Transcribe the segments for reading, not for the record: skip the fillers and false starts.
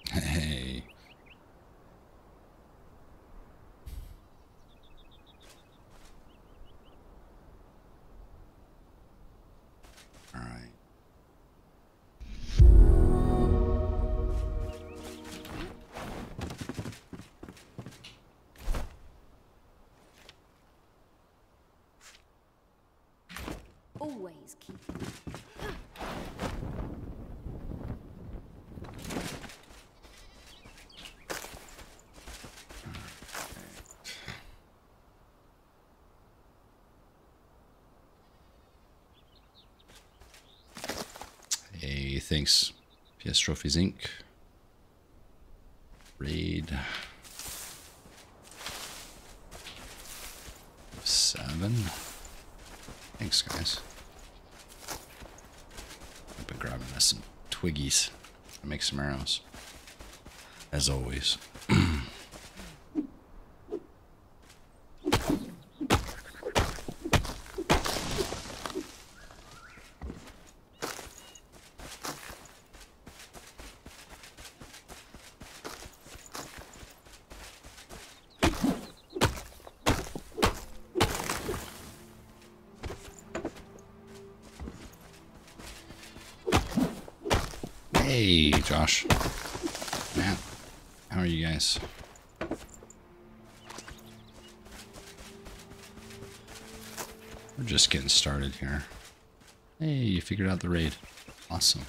Hey. All right. Always keep. Hey, thanks. PS Trophies Inc. Raid 7. Thanks, guys. I've been grabbing us some twiggies to make some arrows. As always. Hey, Josh. Matt, how are you guys? We're just getting started here. Hey, you figured out the raid. Awesome.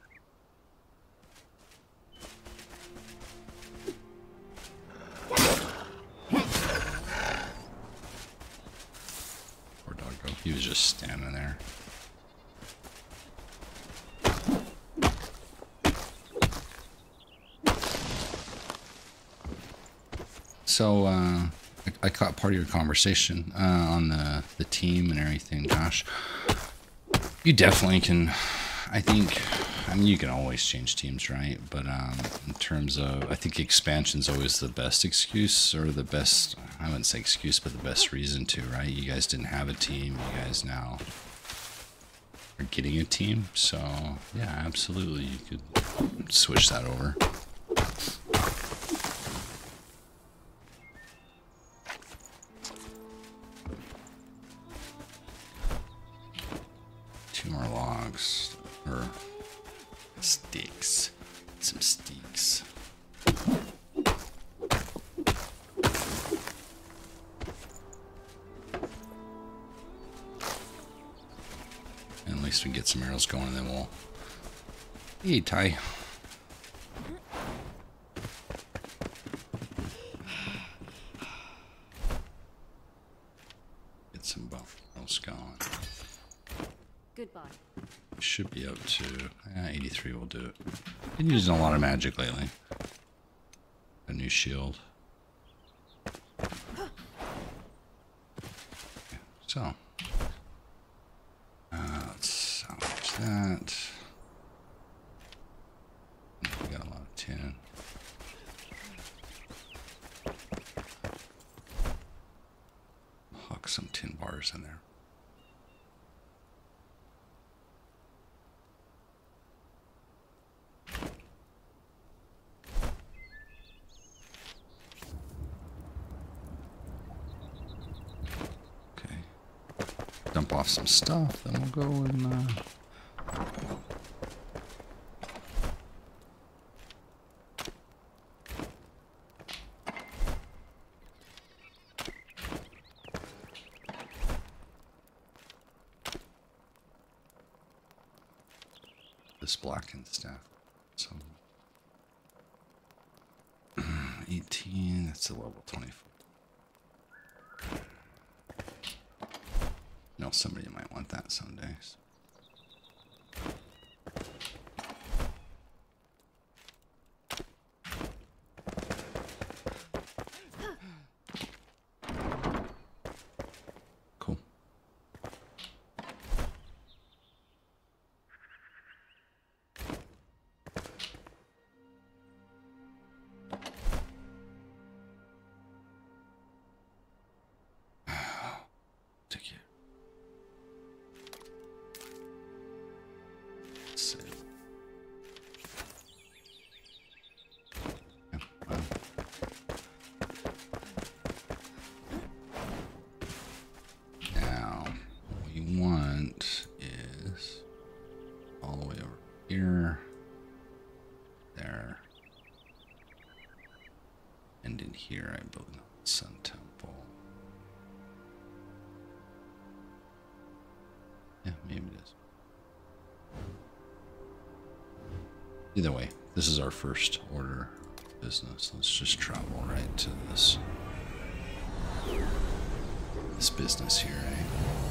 Poor doggo. He was just standing there. So, I caught part of your conversation on the team and everything, Josh. You definitely can, I think, I mean, you can always change teams, right? But in terms of, I think expansion's always the best excuse, or the best, I wouldn't say excuse, but the best reason to, right? You guys didn't have a team. You guys now are getting a team. So, yeah, absolutely. You could switch that over. Two more logs, or sticks, some sticks. And at least we can get some arrows going, and then we'll. Hey, Ty. Get some bones going. Goodbye. Should be up to 83 will do it. Been using a lot of magic lately. A new shield. So let's salvage that. We got a lot of tin. Huck some tin bars in there. Dump off some stuff, then we'll go and this blackened staff. So 18, that's a level 24. You know, somebody might want that someday. So. Cool. Take it. there. And in here, I built a Sun Temple. Yeah, maybe it is. Either way, this is our first order of business. Let's just travel right to this business here, eh?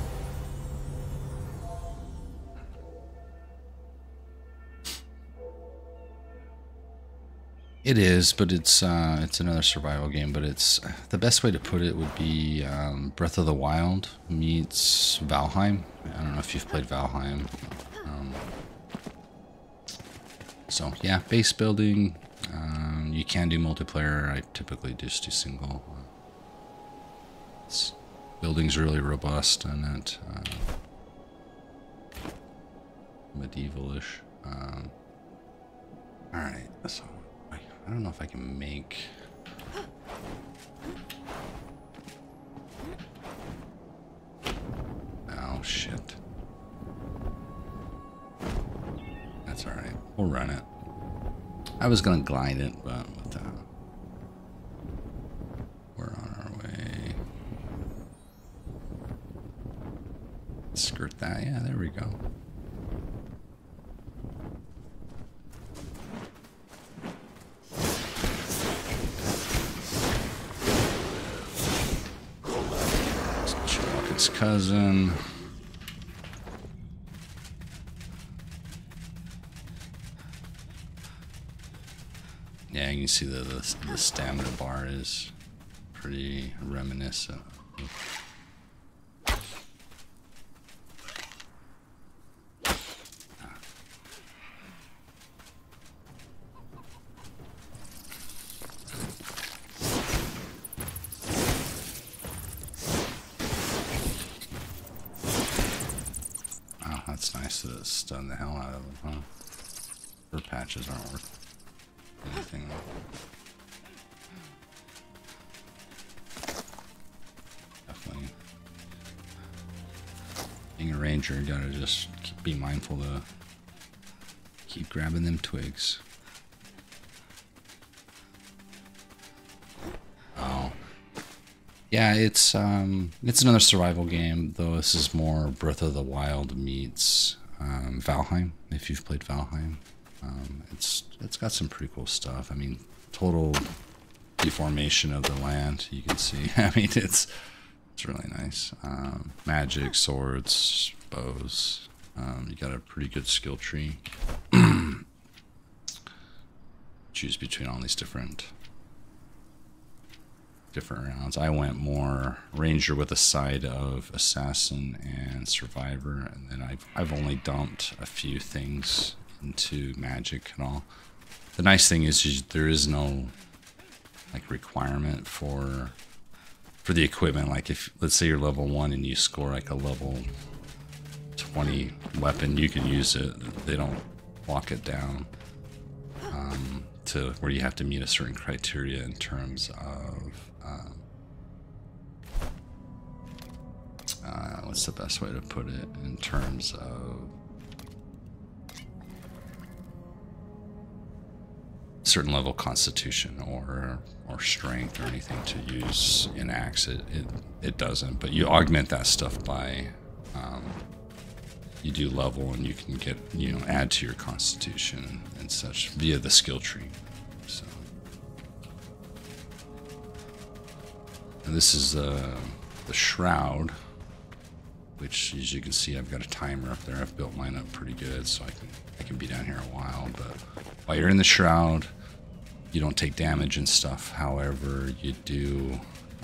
It is, but it's another survival game. But it's the best way to put it would be Breath of the Wild meets Valheim. I don't know if you've played Valheim. So yeah, base building. You can do multiplayer. I typically just do single. Building's really robust and it medievalish. All right, so. I don't know if I can make... Oh, shit. That's alright. We'll run it. I was gonna glide it, but we're on our way. Skirt that. Yeah, there we go. Cousin. Yeah, you can see the stamina bar is pretty reminiscent. That's nice to stun the hell out of them, huh? Their patches aren't worth anything. Definitely. Being a ranger, you gotta just be mindful to keep grabbing them twigs. Oh. Yeah, it's another survival game, though this is more Breath of the Wild meets Valheim, if you've played Valheim. It's got some pretty cool stuff. I mean, total deformation of the land, you can see. I mean, it's really nice. Magic, swords, bows. You got a pretty good skill tree. Choose between all these different rounds. I went more ranger with a side of assassin and survivor, and then I've only dumped a few things into magic and all. The nice thing is there is no like requirement for the equipment. Like if let's say you're level 1 and you score like a level 20 weapon, you can use it. They don't lock it down to where you have to meet a certain criteria in terms of what's the best way to put it, in terms of certain level constitution or strength or anything to use in axe. It doesn't, but you augment that stuff by you do level, and you can get, add to your constitution and such via the skill tree. So, and this is the shroud, which, as you can see, I've got a timer up there. I've built mine up pretty good, so I can be down here a while. But while you're in the shroud, you don't take damage and stuff. However, you do.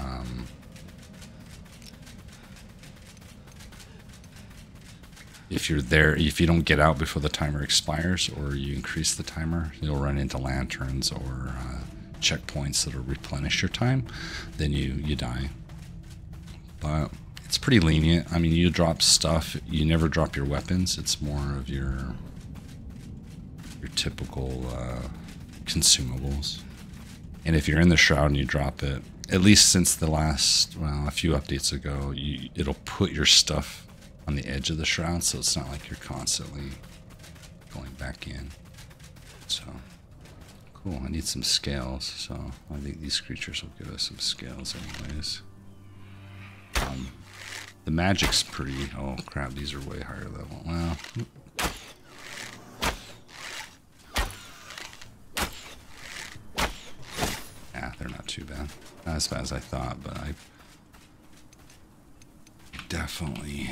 If you're there, if you don't get out before the timer expires, or you increase the timer, you'll run into lanterns or checkpoints that'll replenish your time. Then you die. But it's pretty lenient. I mean, you drop stuff. You never drop your weapons. It's more of your typical consumables. And if you're in the shroud and you drop it, at least since the last, a few updates ago, it'll put your stuff on the edge of the shroud, so it's not like you're constantly going back in. So Cool, I need some scales, so I think these creatures will give us some scales anyways. The magic's pretty... Oh crap, these are way higher level. Well... Yeah, they're not too bad. Not as bad as I thought, but I... Definitely...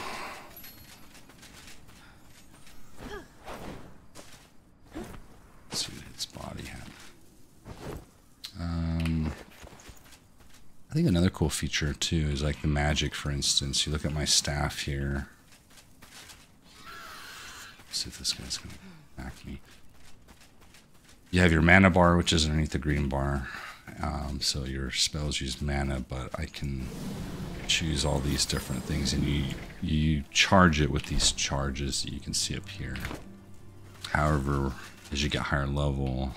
Let's see what its body had. I think another cool feature too is like the magic, for instance. You look at my staff here. Let's see if this guy's gonna back me. You have your mana bar, which is underneath the green bar. So your spells use mana, but I can choose all these different things, and you charge it with these charges that you can see up here. However, as you get higher level,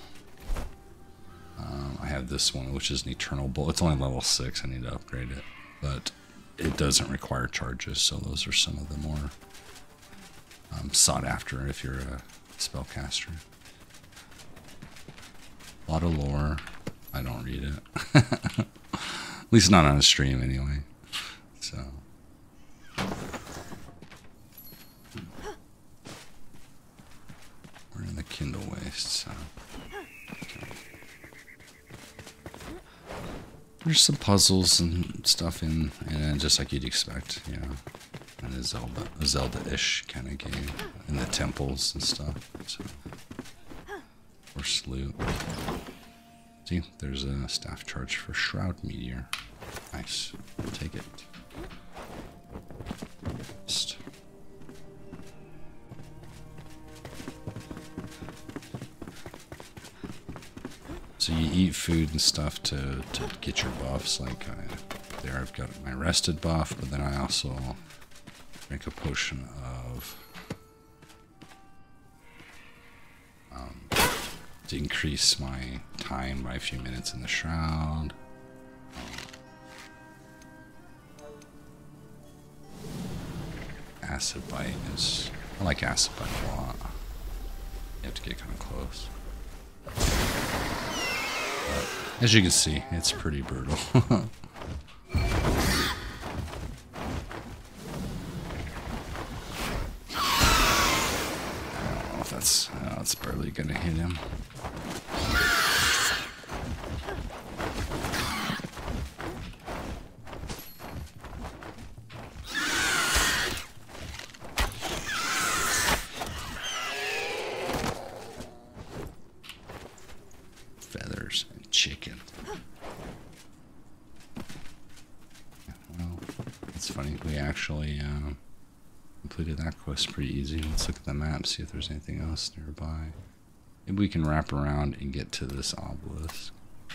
I have this one, which is an eternal bolt. It's only level 6. I need to upgrade it, but it doesn't require charges. So those are some of the more sought after if you're a spellcaster. A lot of lore. I don't read it. At least not on a stream anyway. So. We're in the Kindle Waste, so. Okay. There's some puzzles and stuff in just like you'd expect, you know. And a Zelda-ish kind of game. In the temples and stuff. So. Or loot. See, there's a staff charge for Shroud Meteor. Nice. I'll take it. Just. So you eat food and stuff to get your buffs. Like there I've got my rested buff, but then I also drink a potion of to increase my time by a few minutes in the shroud. Acid bite is... I like acid bite a lot. You have to get kind of close. But as you can see, it's pretty brutal. I don't know if that's... it's barely gonna hit him. Feathers and chicken. Well, it's funny. We actually completed that quest pretty easy. Let's look at the map, see if there's anything else nearby. Maybe we can wrap around and get to this obelisk.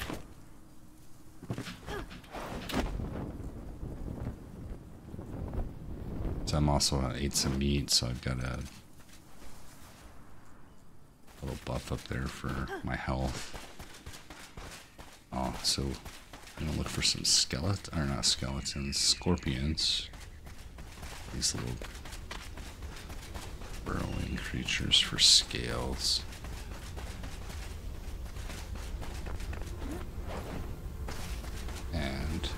So I'm also ate some meat, so I've got a little buff up there for my health. Oh, so I'm gonna look for some not skeletons, scorpions. These little burrowing creatures for scales. And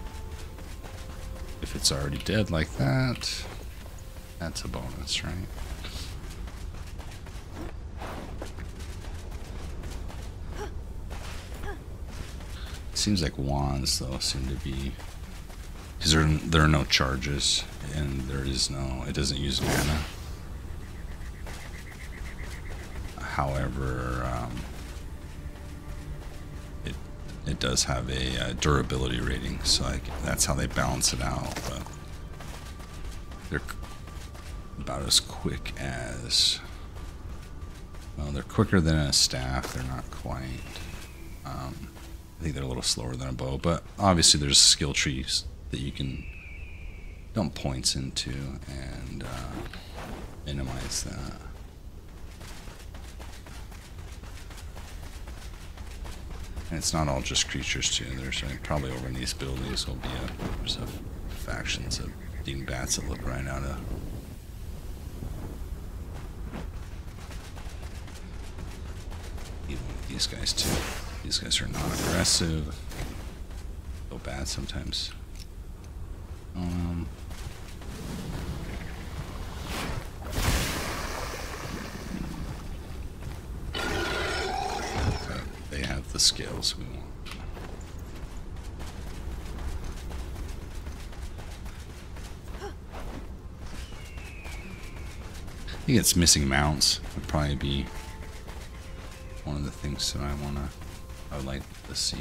if it's already dead like that, that's a bonus, right? Seems like wands though seem to be, because there are no charges and there is no, it doesn't use mana. However, it does have a durability rating, so that's how they balance it out. But they're about as quick as, well, they're quicker than a staff. They're not quite. I think they're a little slower than a bow, but obviously there's skill trees that you can dump points into and minimize that. And it's not all just creatures too. There's probably over in these buildings will be there's factions of dingbats that look right out of. Even with these guys too. These guys are not aggressive. So bad sometimes. They have the skills we want. I think it's missing mounts would probably be one of the things that I would like to see.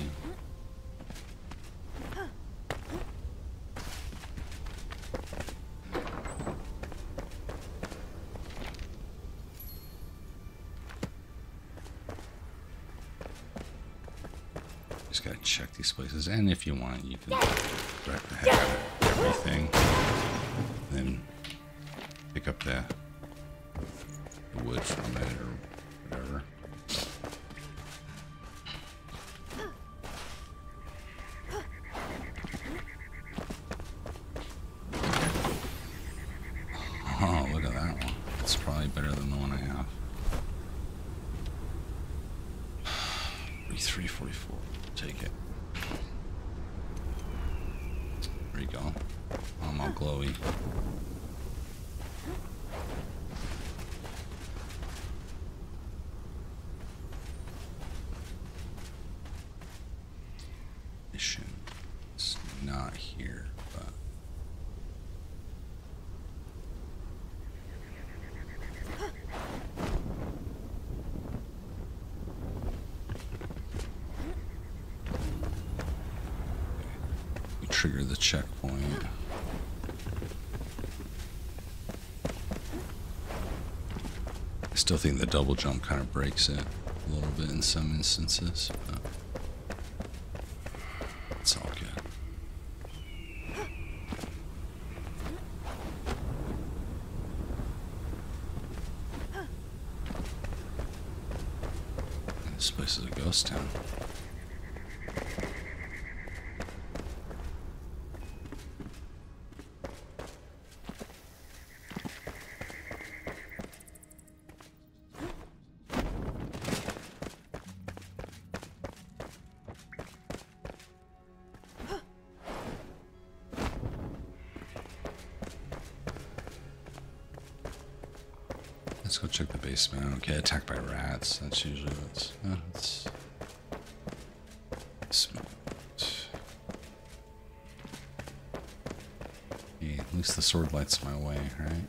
Just gotta check these places, and if you want, you can wreck the heck out of everything, and then pick up the wood from it or whatever. Oh, look at that one. It's probably better than the one I have. 4344. Take it. There you go. I'm all glowy. It's not here, but we trigger the checkpoint. I still think the double jump kind of breaks it a little bit in some instances, but it's all good. This place is a ghost town. Let's go check the basement. Okay, attacked by rats. That's usually what's. It's basement. Okay, at least the sword lights my way, right?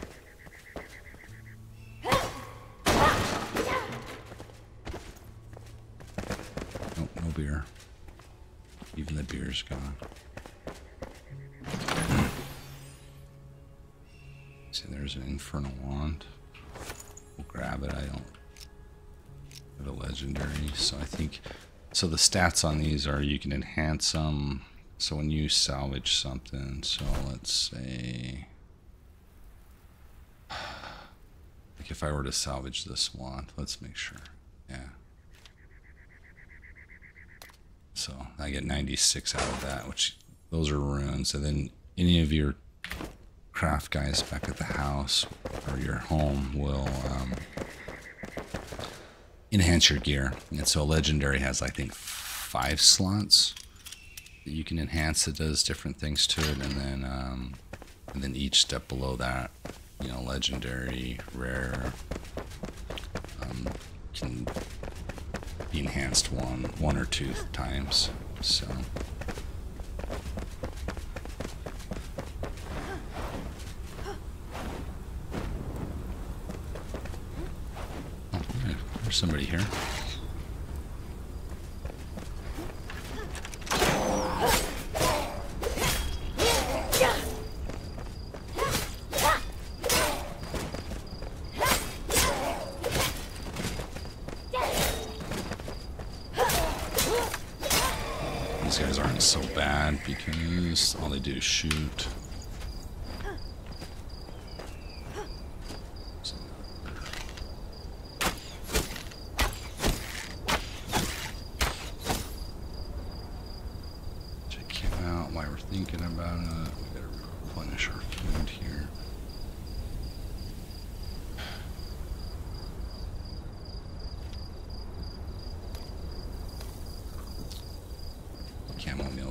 Nope, no beer. Even the beer's gone. See, there's an infernal wand. We'll grab it. I don't have a legendary, so I think. So the stats on these are you can enhance them. So when you salvage something, so let's say, like if I were to salvage this wand, let's make sure. Yeah. So I get 96 out of that, which those are runes, and then any of your craft guys back at the house or your home will enhance your gear. And so a legendary has, I think, 5 slots that you can enhance that does different things to it, and then each step below that, you know, legendary, rare, can be enhanced one or two times. So there's somebody here. These guys aren't so bad because all they do is shoot. Thinking about it, we gotta replenish our food here.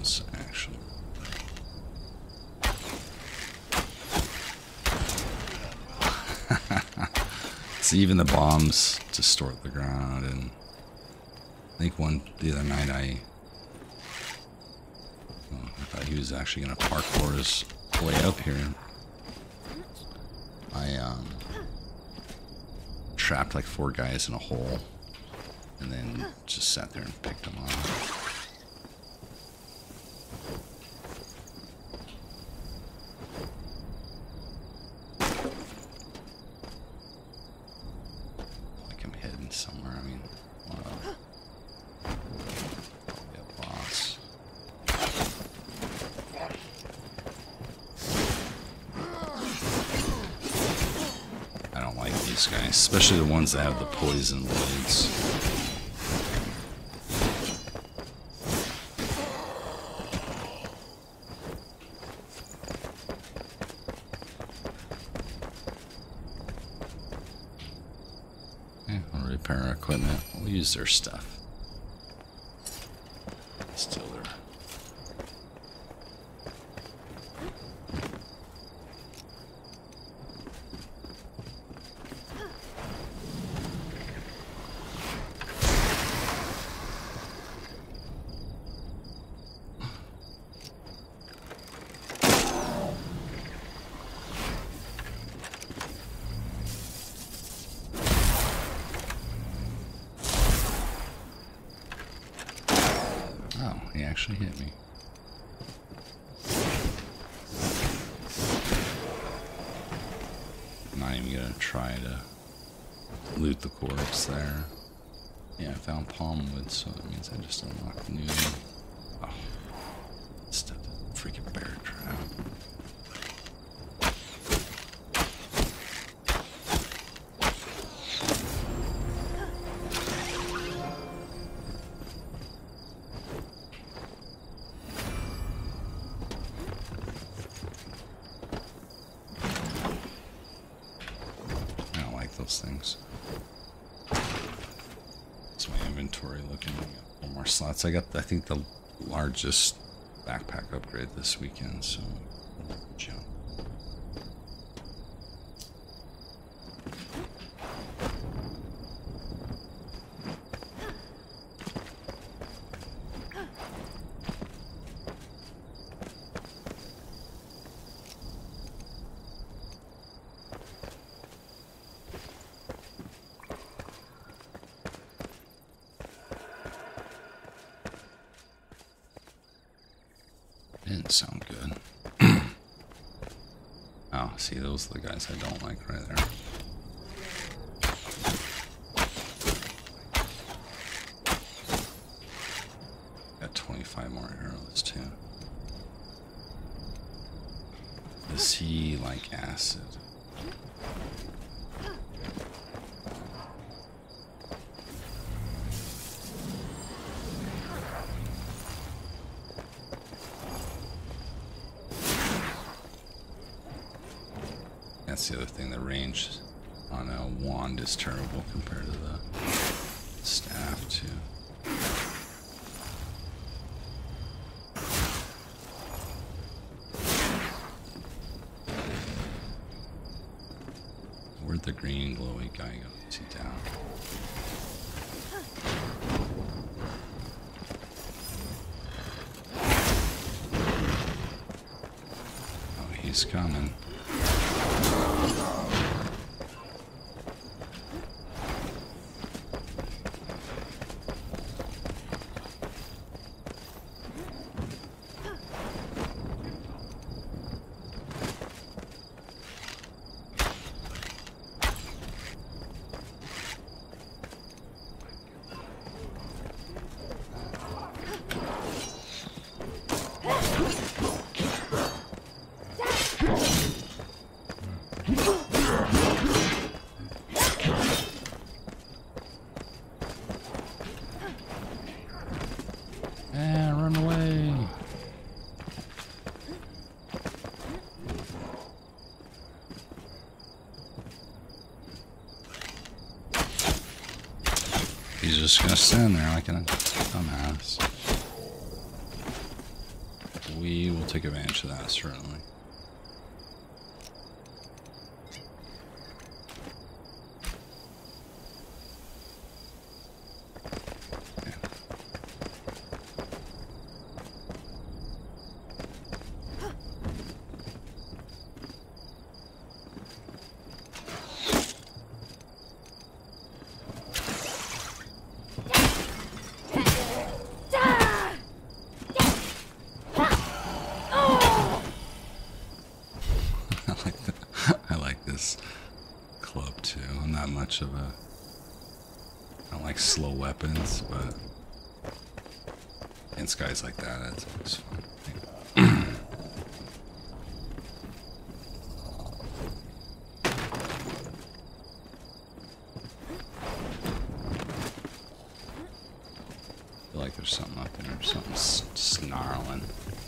bombs, actually. See, even the bombs distort the ground, and I think the other night I thought he was actually going to parkour his way up here. I trapped like 4 guys in a hole, and then just sat there and picked them off. Like I'm heading somewhere. I mean, probably a boss. I don't like these guys, especially the ones that have the poison blades. I'll repair our equipment. We'll use their stuff. Steal their. Oh, he actually hit me. I'm not even gonna try to loot the corpse there. Yeah, I found palm wood, so that means I just unlocked new. Oh, stepped in a freaking bear trap. Those things. That's my inventory looking. I got 4 more slots. I got, I think, the largest backpack upgrade this weekend, so jump. Didn't sound good. Oh, see, those are the guys I don't like right there. Got 25 more arrows, too. Does he like acid? That's the other thing, the range on a wand is terrible compared to the staff, too. Where'd the green glowy guy go? Is he down? Oh, he's coming. Run away. He's just gonna stand there like a dumbass. we will take advantage of that, certainly. Club too. I'm not much of a... I don't like slow weapons, but against guys like that, that's always fun. I feel like there's something up there, something snarling.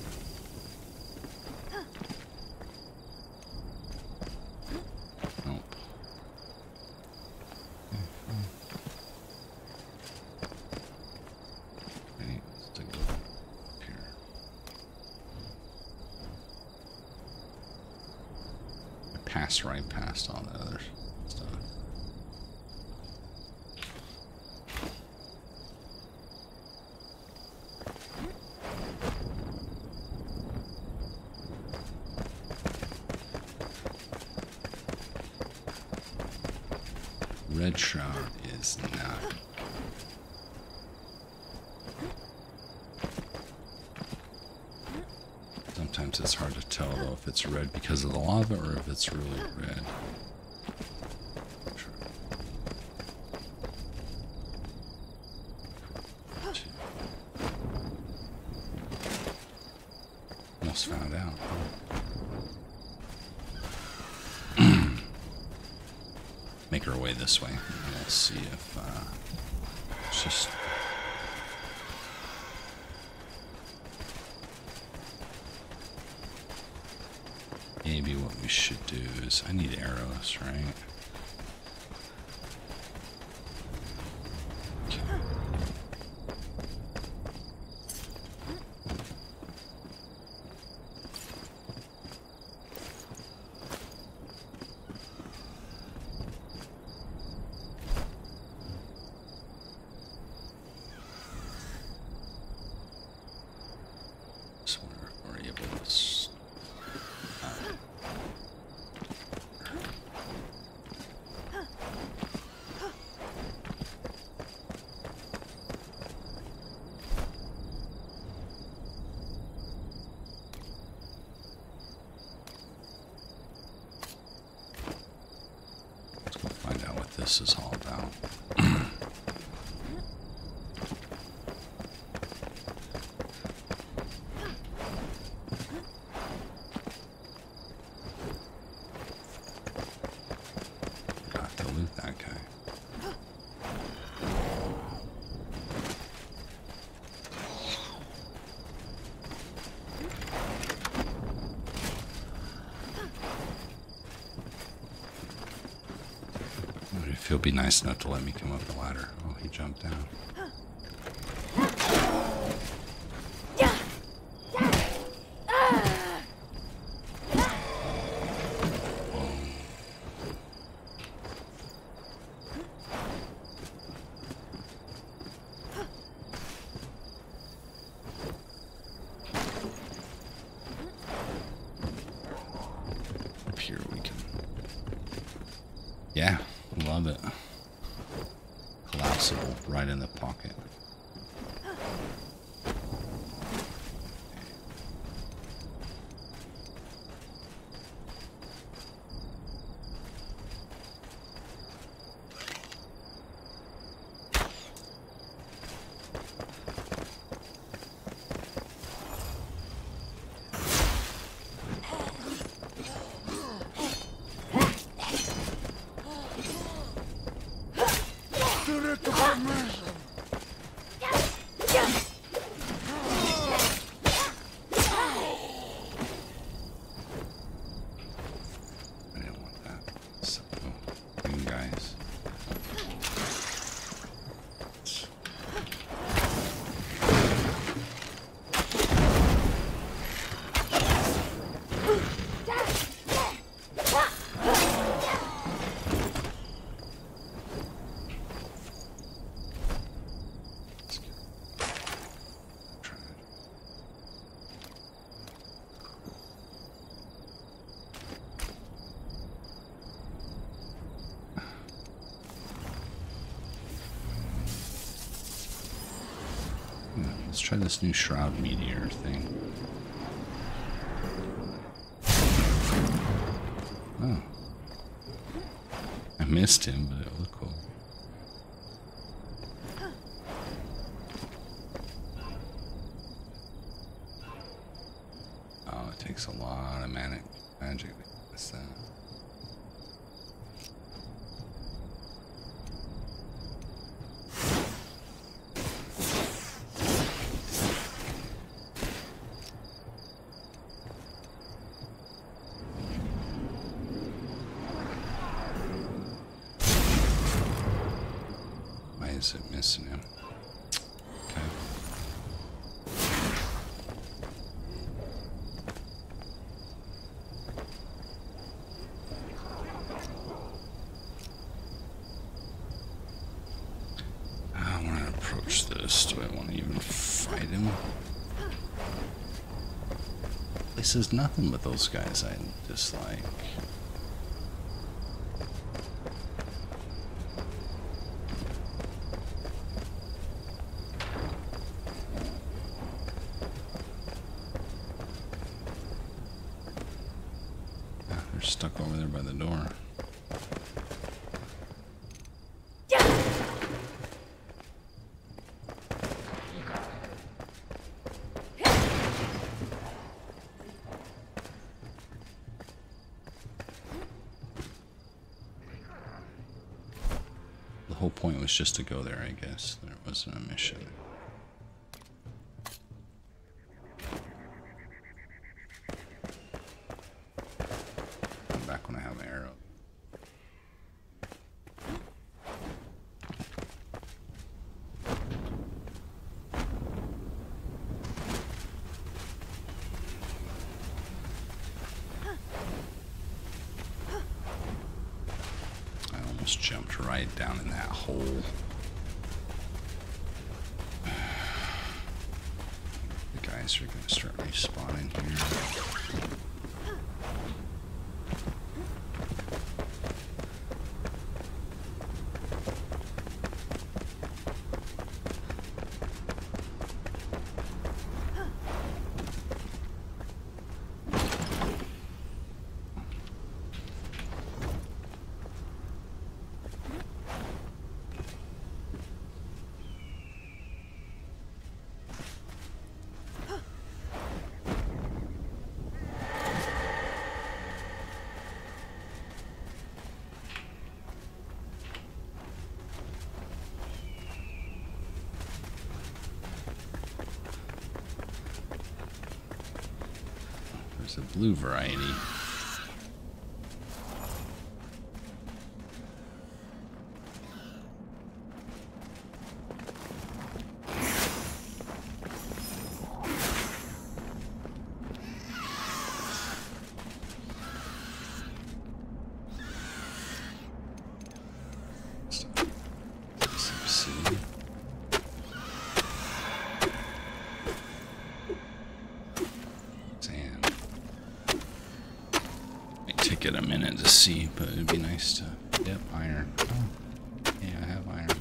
Right past all the other stuff. Red Shroud is not. Sometimes it's hard to tell though if it's red because of the lava or if it's really red. Almost found out. Make our way this way. We'll see if it's just. Maybe what we should do is, I need arrows, right? Okay. So we're able to. This is all about. Got to loot that guy. If he'll be nice enough to let me come up the ladder. Oh, he jumped down. Up here we can. Yeah. Love it. Collapsible right in the pocket. Let's try this new Shroud Meteor thing. Oh. I missed him, but it looked cool. Oh, it takes a lot of magic to miss that. Is it missing him? Okay. I want to approach this. Do I want to even fight him? This is nothing but those guys I dislike. They're stuck over there by the door. The whole point was just to go there, I guess. There wasn't a mission. Back when I have an arrow. I almost jumped right down in that hole. The guys are going to start respawning here. There's a blue variety. Take it a minute to see, but it'd be nice to. Yep, iron. Oh, yeah, I have iron.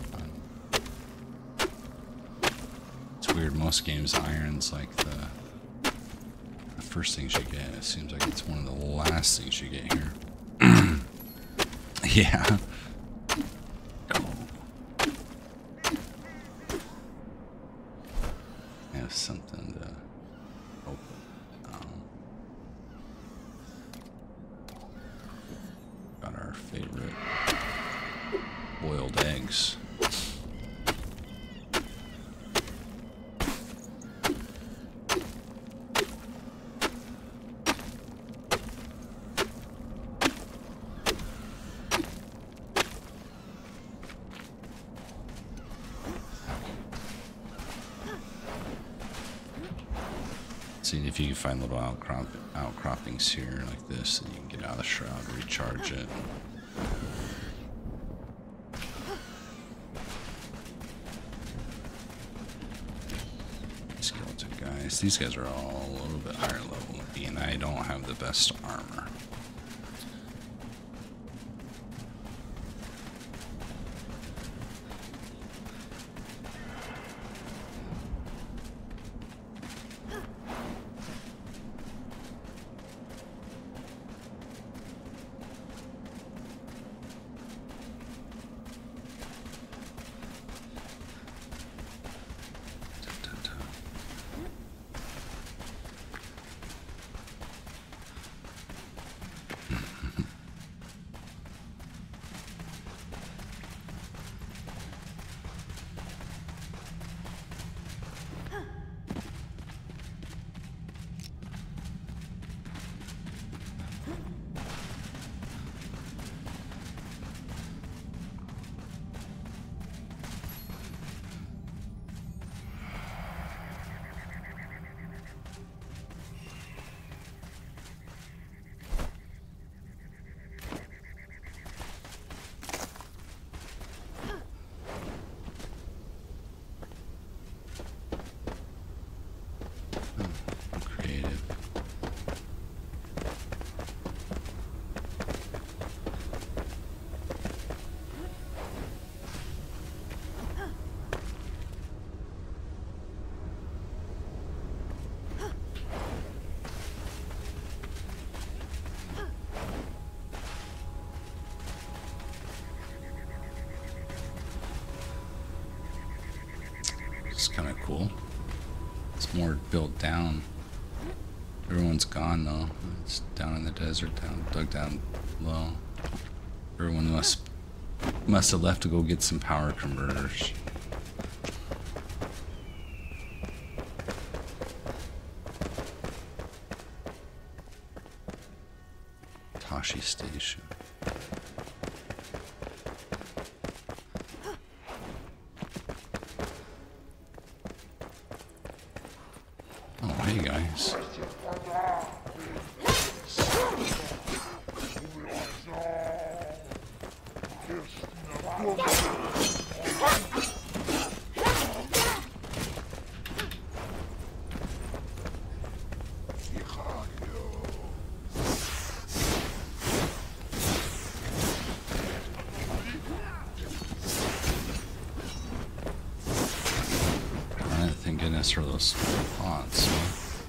It's weird. Most games, iron's like the first things you get. It seems like it's one of the last things you get here. Yeah. Cool. I have something to open. Got our favorite boiled eggs. See if you can find little outcroppings here like this, and you can get out of the shroud, recharge it. Skeleton guys. These guys are all a little bit higher level than me, and I don't have the best armor. It's kind of cool. It's more built down. Everyone's gone though. It's down in the desert, dug down low. Everyone must have left to go get some power converters. Tashi Station. Oh, hey guys. Thank goodness for those pots. Huh?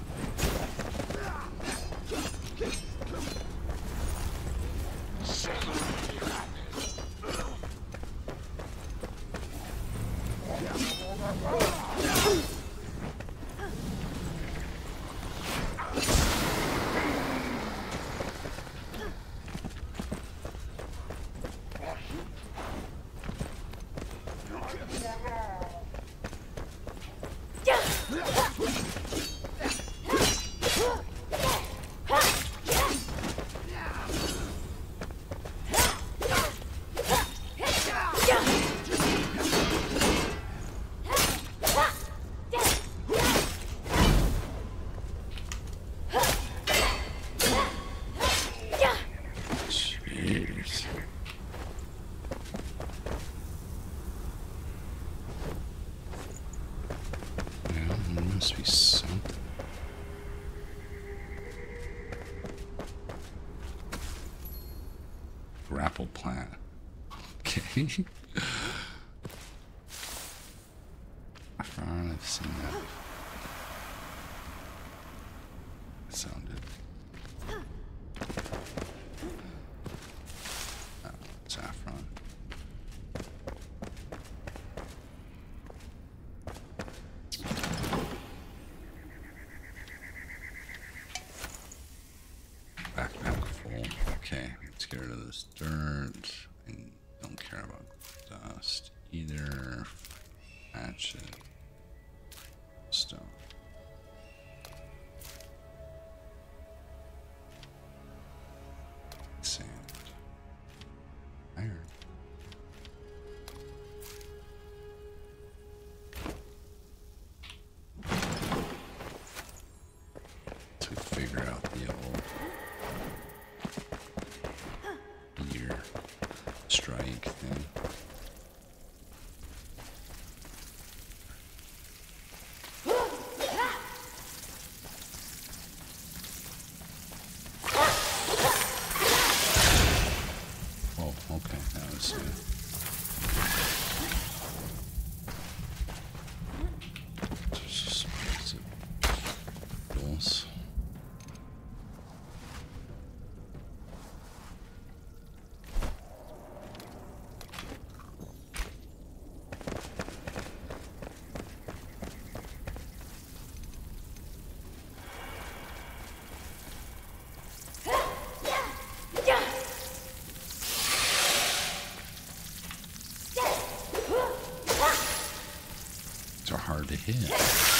Must be something. Grapple plant. Okay. I've seen that before. It sounded. Oh, saffron. Backpack full. Okay, let's get rid of this dirt. I don't care about dust either. Hatchet. Stone. Sand. Iron. To figure out the old gear strike thing. Oh, okay, that was good. Just tools. These are hard to hit.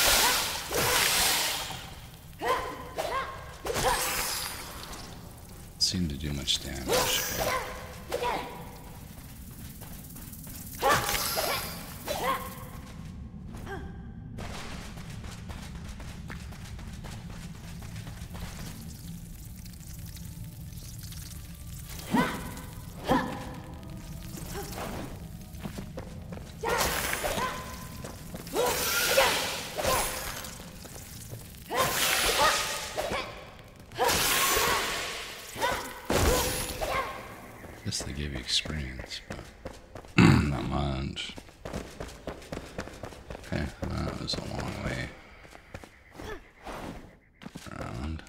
Seem to do much damage. Guess they gave you experience, but not much. Okay, that was a long way around.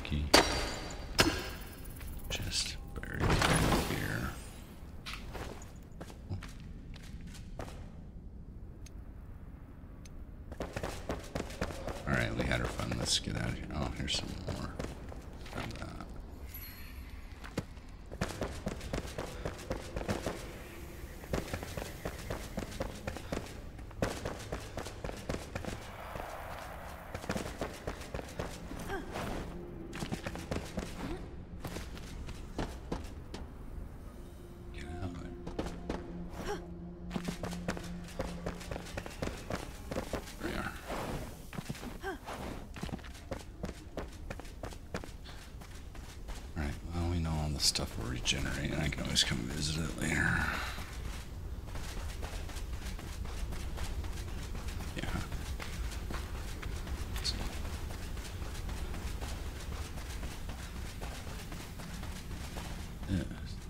key. Just buried right here. Alright, we had our fun. Let's get out of here. Oh, here's some more. Grab that. Stuff will regenerate, and I can always come visit it later. Yeah. So. Yeah.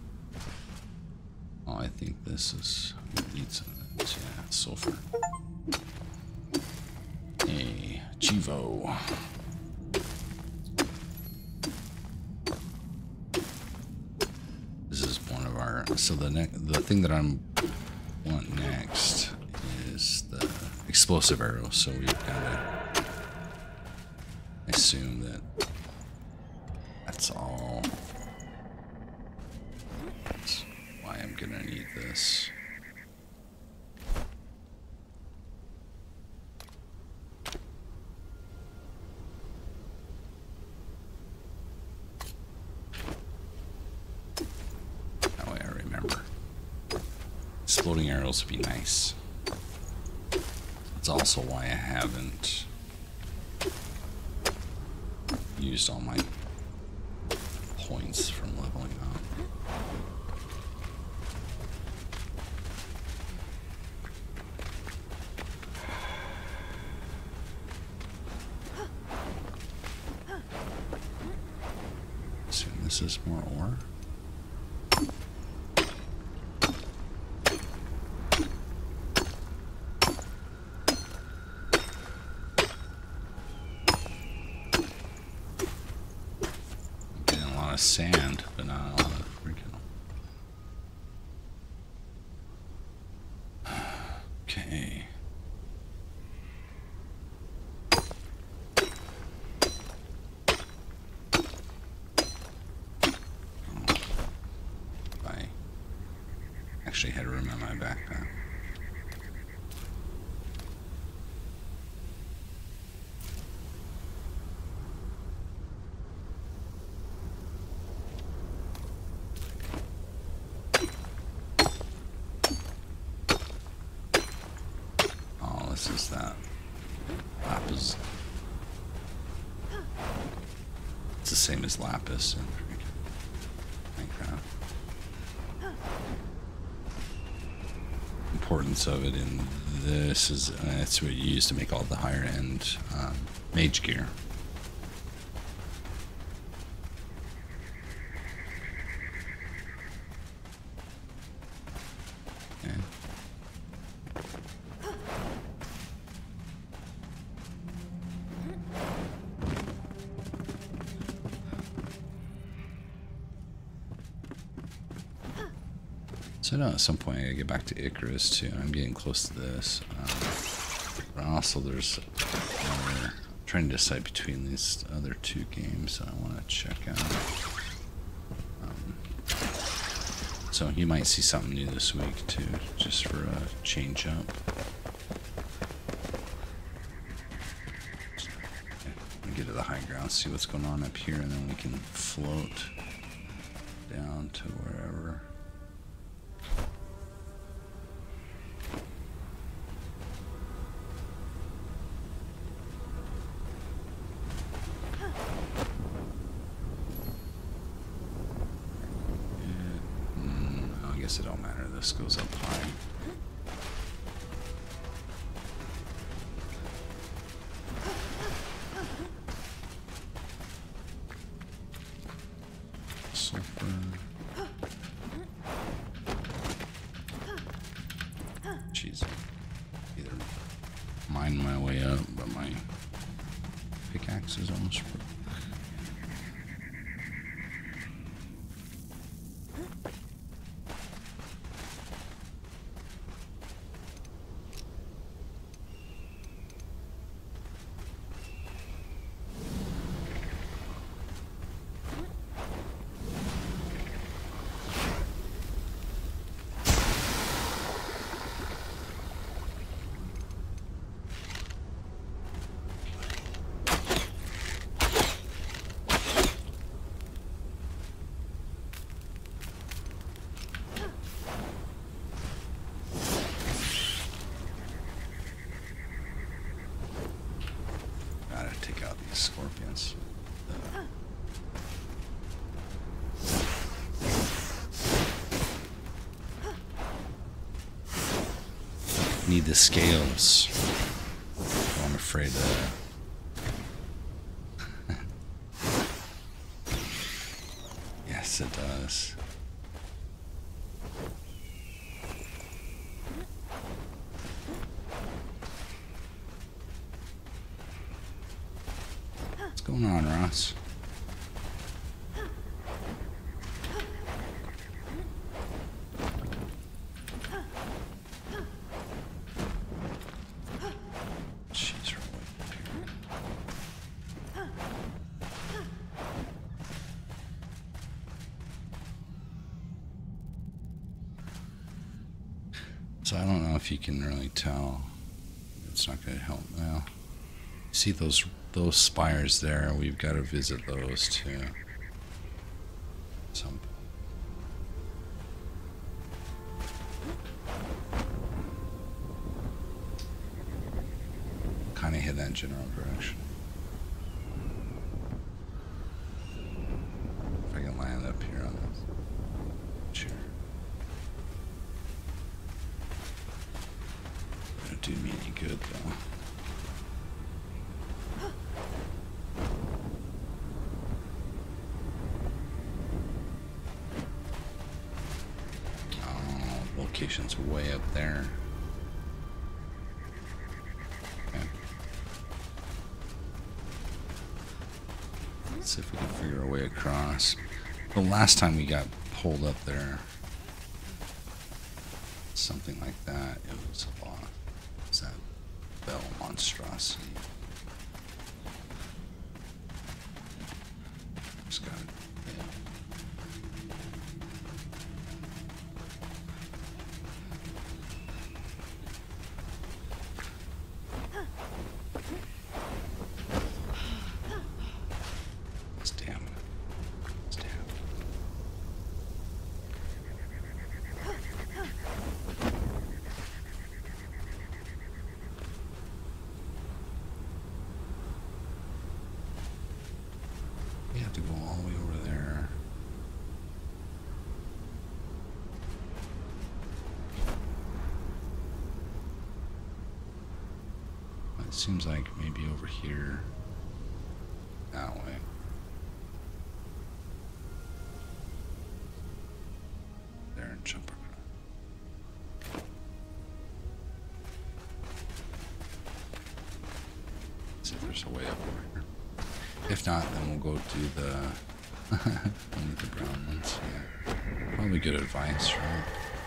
Oh, I think this is. We need some of this. Yeah, sulfur. Hey, Chivo. So the thing that I'm want next is the explosive arrow. So we've got to assume that that's all. That's why I'm gonna need this. Exploding arrows would be nice. That's also why I haven't used all my points from leveling up. Assume this is more ore. Sand, but not a lot of freaking. Okay. I actually had room in my backpack. This is that lapis. It's the same as lapis in Minecraft. Importance of it in this is it's what you use to make all the higher end mage gear. Okay. So I know at some point I gotta get back to Icarus too. I'm getting close to this. But also there's I'm trying to decide between these other two games that I want to check out. So you might see something new this week too, just for a change up. Okay, get to the high ground, see what's going on up here, and then we can float down to wherever. It don't matter, this goes up high. Sulfur. Jeez. Either mine my way up, but my pickaxe is almost broke. is. Need the scales. Oh, I'm afraid yes, it does. What's going on, Ross? Jeez, we're way up here. So I don't know if you can really tell. It's not going to help now. See those spires there? We've got to visit those too. Some. Kind of head that general direction. If I can land up here on this chair. Don't do me any good though. Location's way up there. Okay. Let's see if we can figure a way across. The last time we got pulled up there, something like that, it was a lot. It's that bell monstrosity. Just got it. We have to go all the way over there. It seems like maybe over here. That way. There and jump across. See if there's a way up over here. If not, then we'll go do the only the brown ones. Yeah. Probably good advice, right?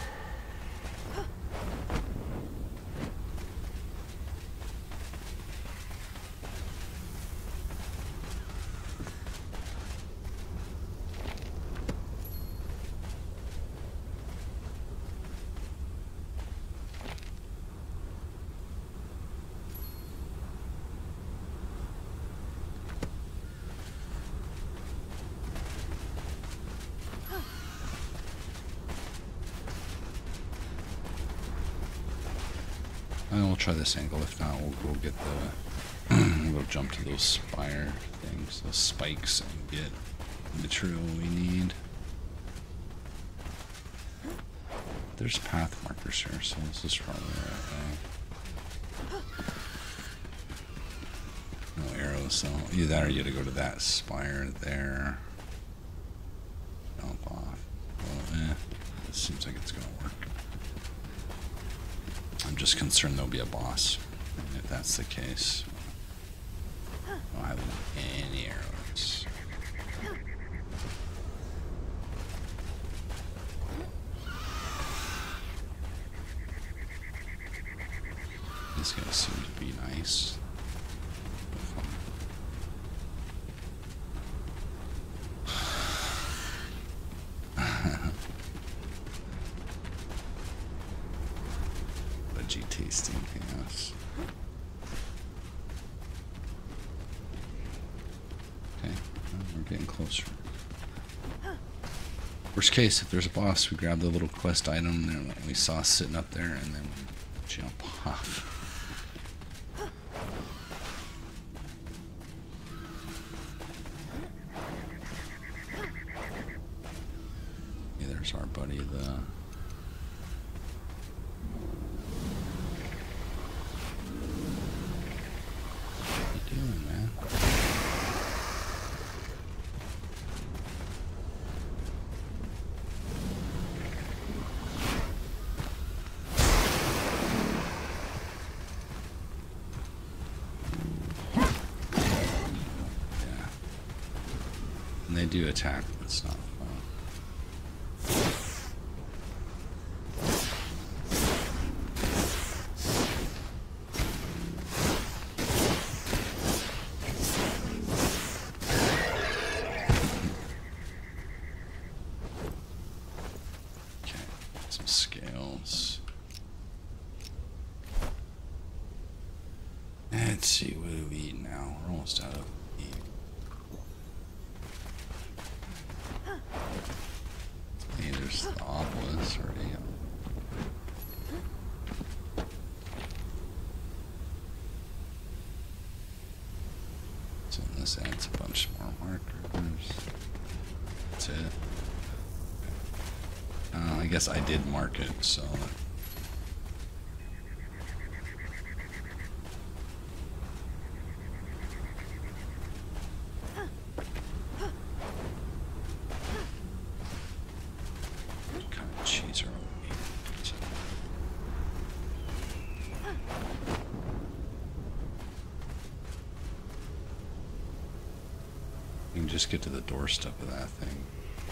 And we'll try this angle. If not, we'll get the we'll go jump to those spire things, those spikes, and get the material we need. There's path markers here, so this is probably the right way. No arrows, so either that or you gotta go to that spire there. Jump off. Well, it seems like it's gonna work. I'm just concerned there'll be a boss. And if that's the case, I don't have any arrows. This guy seems to be nice. Veggie tasting chaos. Okay, well, we're getting closer. Worst case, if there's a boss, we grab the little quest item that we saw sitting up there, and then we jump off. There's our buddy, the... What you doing, man? Yeah. And they do attack, but it's not fun. Scales. Let's see, what do we eat now? We're almost out of meat. Hey, there's the obelisk already. So this adds a bunch more markers. That's it. I guess I did mark it, so... What kind of cheese are we eating? You can just get to the doorstep of that thing.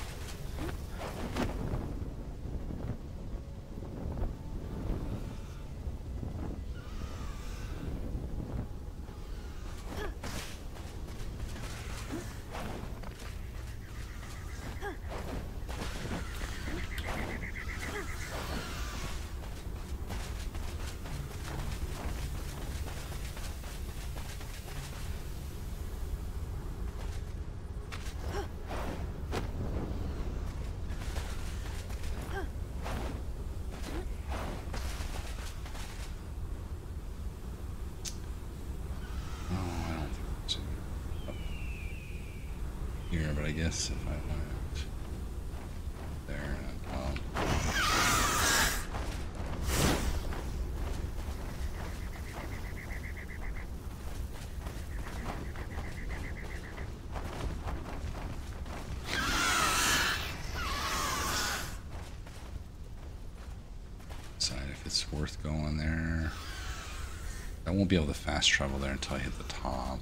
Here, but I guess if I went there, decide if it's worth going there. I won't be able to fast travel there until I hit the top.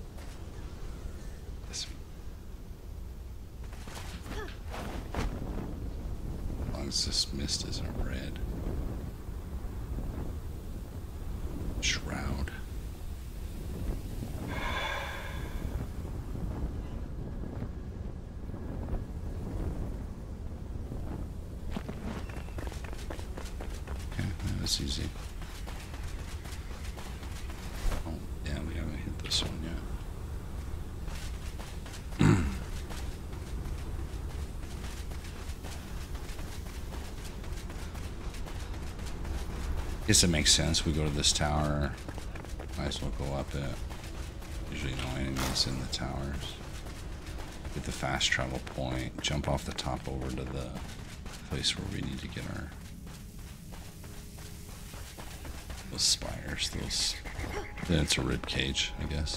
This mist isn't red. Shroud. Okay, that was easy. Oh, yeah, we haven't hit this one yet. Guess it makes sense. We go to this tower. Might as well go up it. Usually no enemies in the towers. Get the fast travel point. Jump off the top over to the place where we need to get our... those spires. Those... Then it's a rib cage, I guess.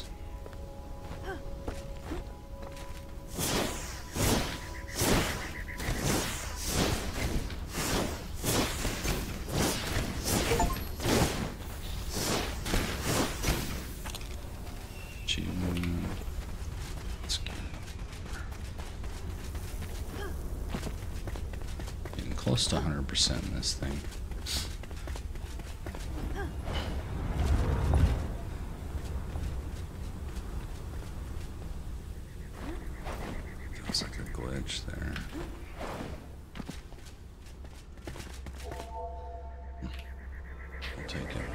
Close to 100% in this thing. Feels like a glitch there. I'll take it.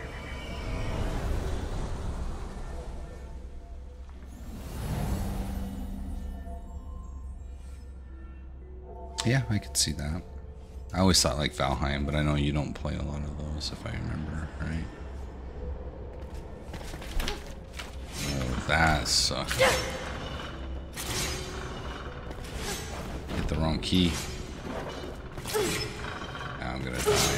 Yeah, I could see that. I always thought like Valheim, but I know you don't play a lot of those, if I remember right. Oh, that sucked. Hit the wrong key. die.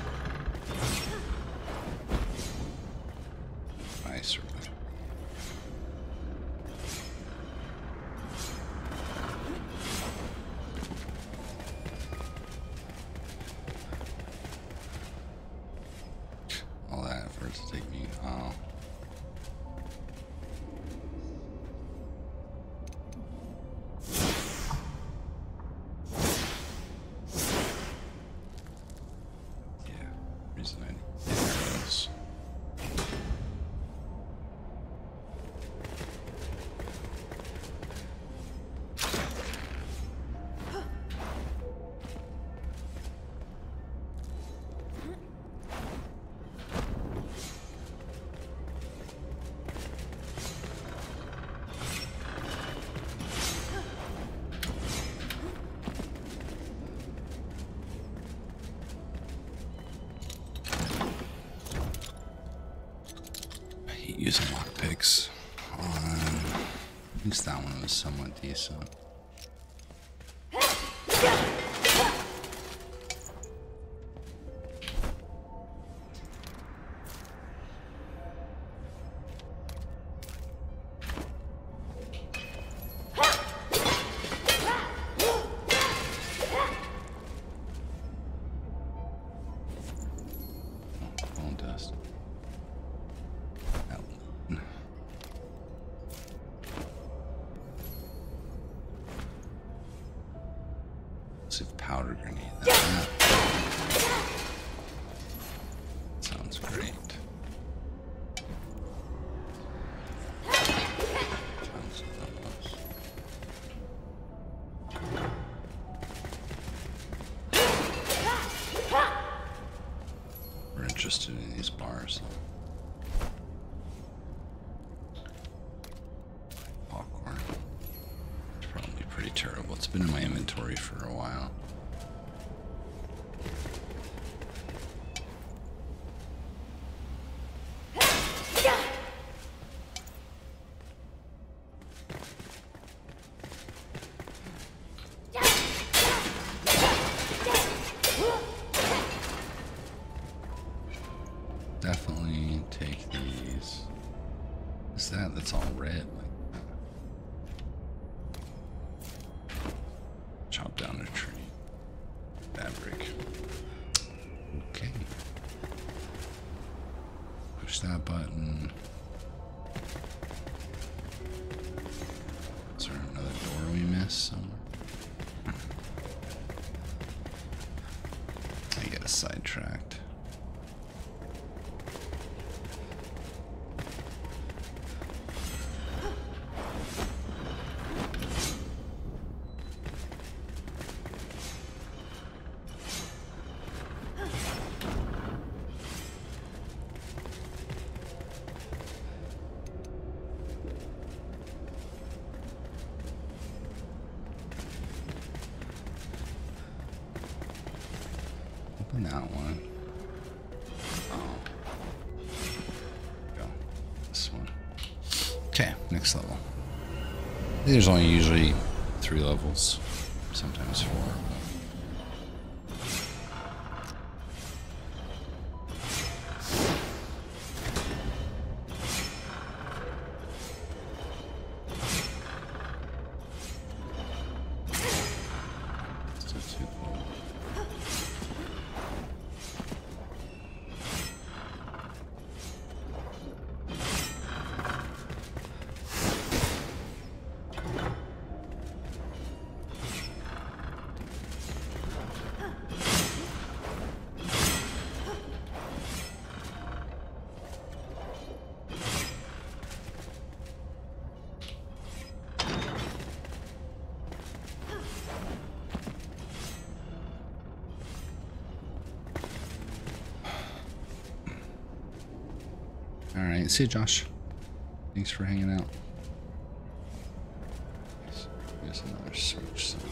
I survived. All that effort to take me. Oh. Reason I need arrows. Using lockpicks on at least that one was somewhat decent. Bone dust. Powder grenade. That sounds great. Tons of those. We're interested in these bars. Popcorn. It's probably pretty terrible. It's been in my inventory for a while. Definitely take these. What's that? That's all red. Chop down a tree. Fabric. Okay. Push that button. Is there another door we missed somewhere? I get sidetracked. Open that one. Oh. Go. This one. Okay, next level. There's only usually 3 levels, sometimes 4. Still too cool. Alright, see you, Josh. Thanks for hanging out. Here's another search center.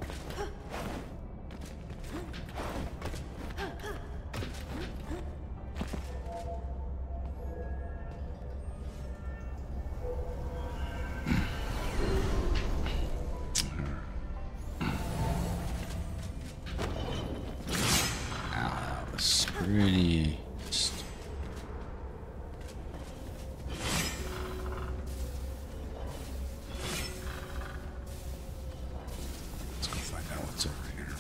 Pretty. Let's go find out what's over here.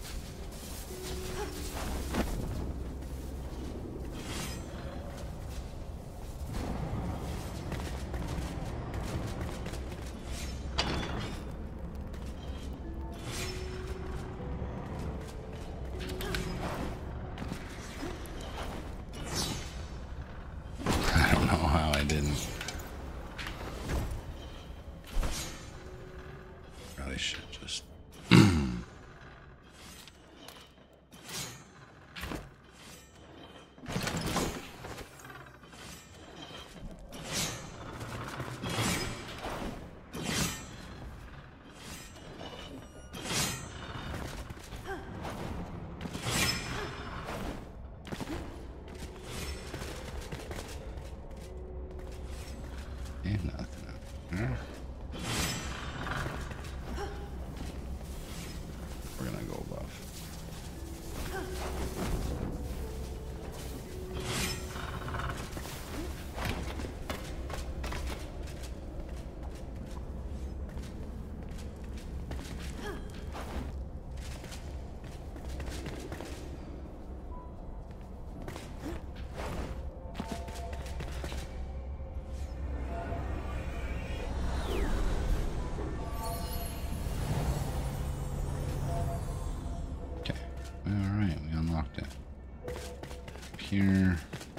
Probably should just. Ain't nothing up there. We're gonna go above. Alright, we unlocked it. Up here.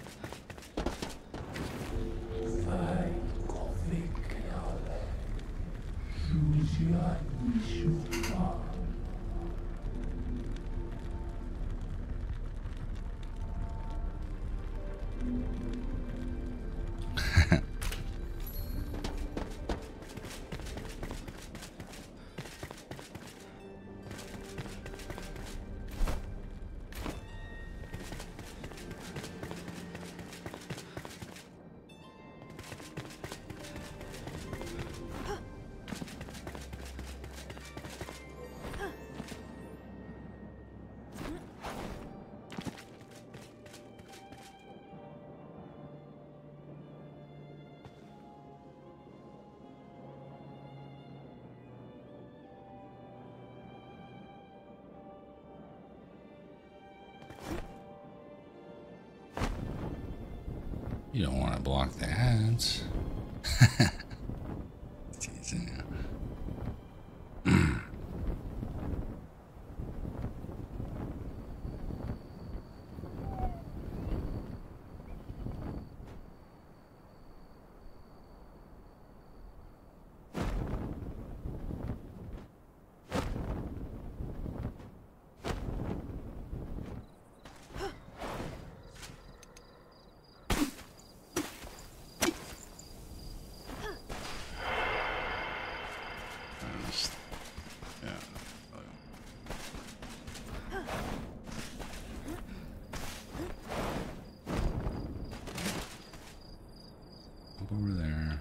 You don't want to block the ads. Teasing you. Over there.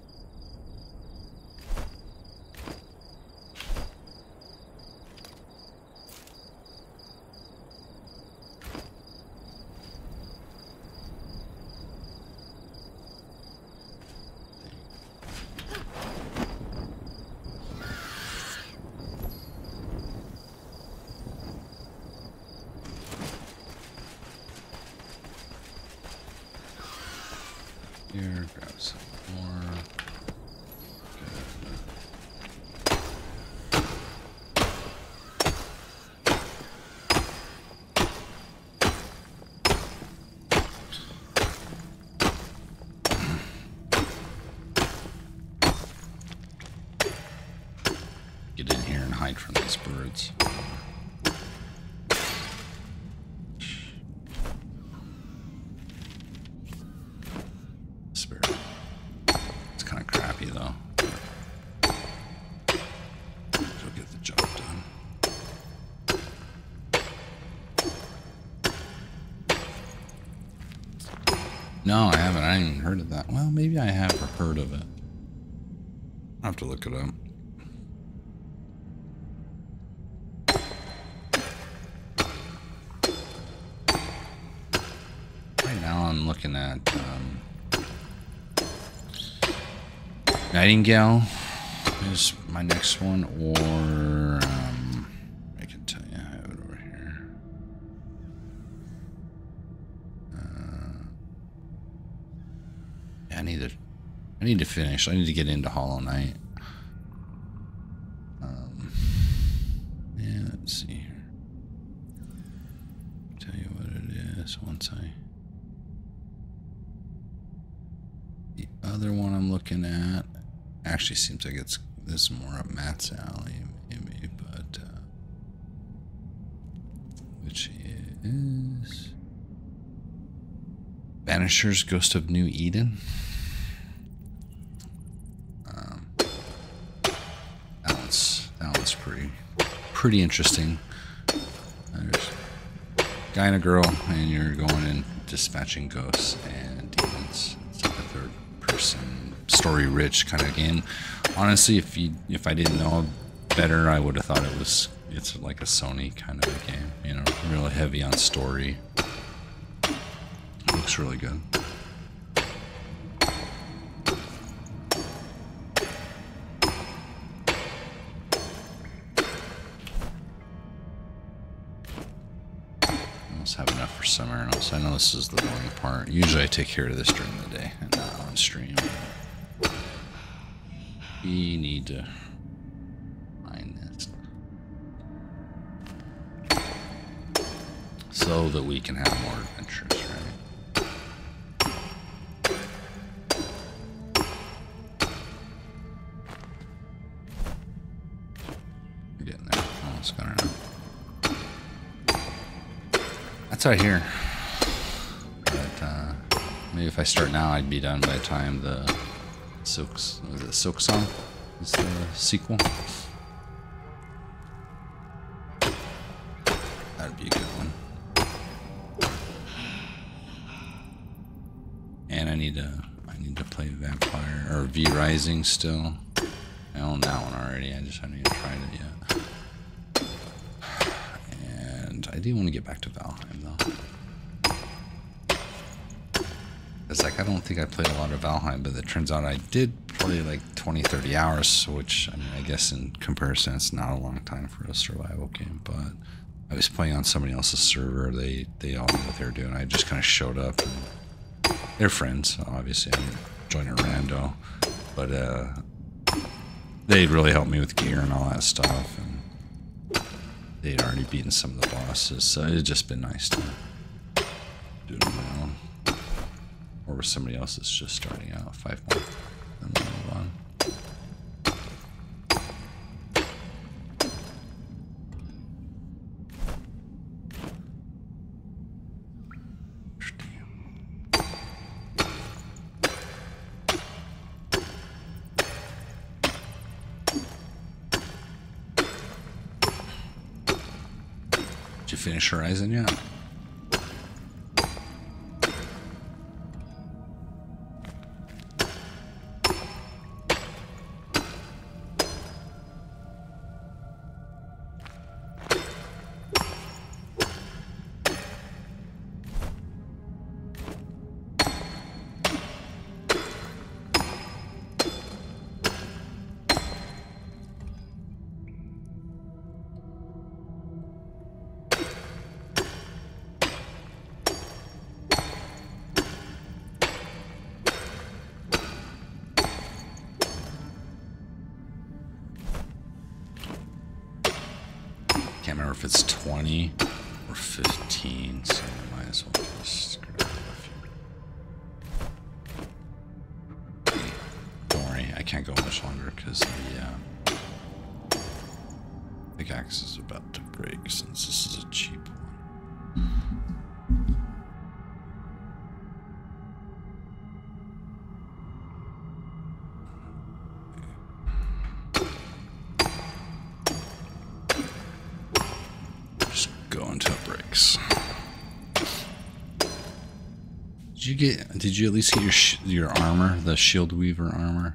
Here, grab some more. Get in here and hide from these birds. Spirit. It's kind of crappy though. She'll get the job done. No, I haven't. I haven't even heard of that. Well, maybe I have heard of it. I'll have to look it up. Right now I'm looking at Nightingale is my next one, or I can tell you, I have it over here. Yeah, I need to finish. I need to get into Hollow Knight. Yeah, let's see here. Tell you what it is once I. The other one I'm looking at actually seems like this is more up Matt's alley, maybe, but which is Banisher's Ghost of New Eden. That one's pretty interesting. There's a guy and a girl, and you're going and dispatching ghosts and demons. It's like a third-person, story-rich kind of game. Honestly, if I didn't know better, I would have thought it's like a Sony kind of a game. You know, really heavy on story. It looks really good. Have enough for summer, and also I know this is the boring part. Usually I take care of this during the day and not on stream. We need to find this so that we can have more adventures, right? We're getting there. Almost got it now. That's what I hear. But maybe if I start now, I'd be done by the time the Silk Song is the sequel. That'd be a good one. And I need to play Vampire or V Rising still. I own that one already. I just haven't even tried it yet. I do want to get back to Valheim, though. It's like, I don't think I played a lot of Valheim, but it turns out I did play like 20, 30 hours, which, I mean, I guess in comparison, it's not a long time for a survival game, but I was playing on somebody else's server. They all knew what they were doing. I just kind of showed up, and they're friends, so obviously I didn't join a rando, but they really helped me with gear and all that stuff, and they'd already beaten some of the bosses, so it'd just been nice to do it on my own. Or with somebody else that's just starting out, 5 more, and then move on. Did you finish Horizon yet? Can't remember if it's 20 or 15, so I might as well just grab a few. Hey, don't worry, I can't go much longer because the pickaxe is about to break since this is a cheap one. Go until it breaks. Did Did you at least get your armor, the shield weaver armor?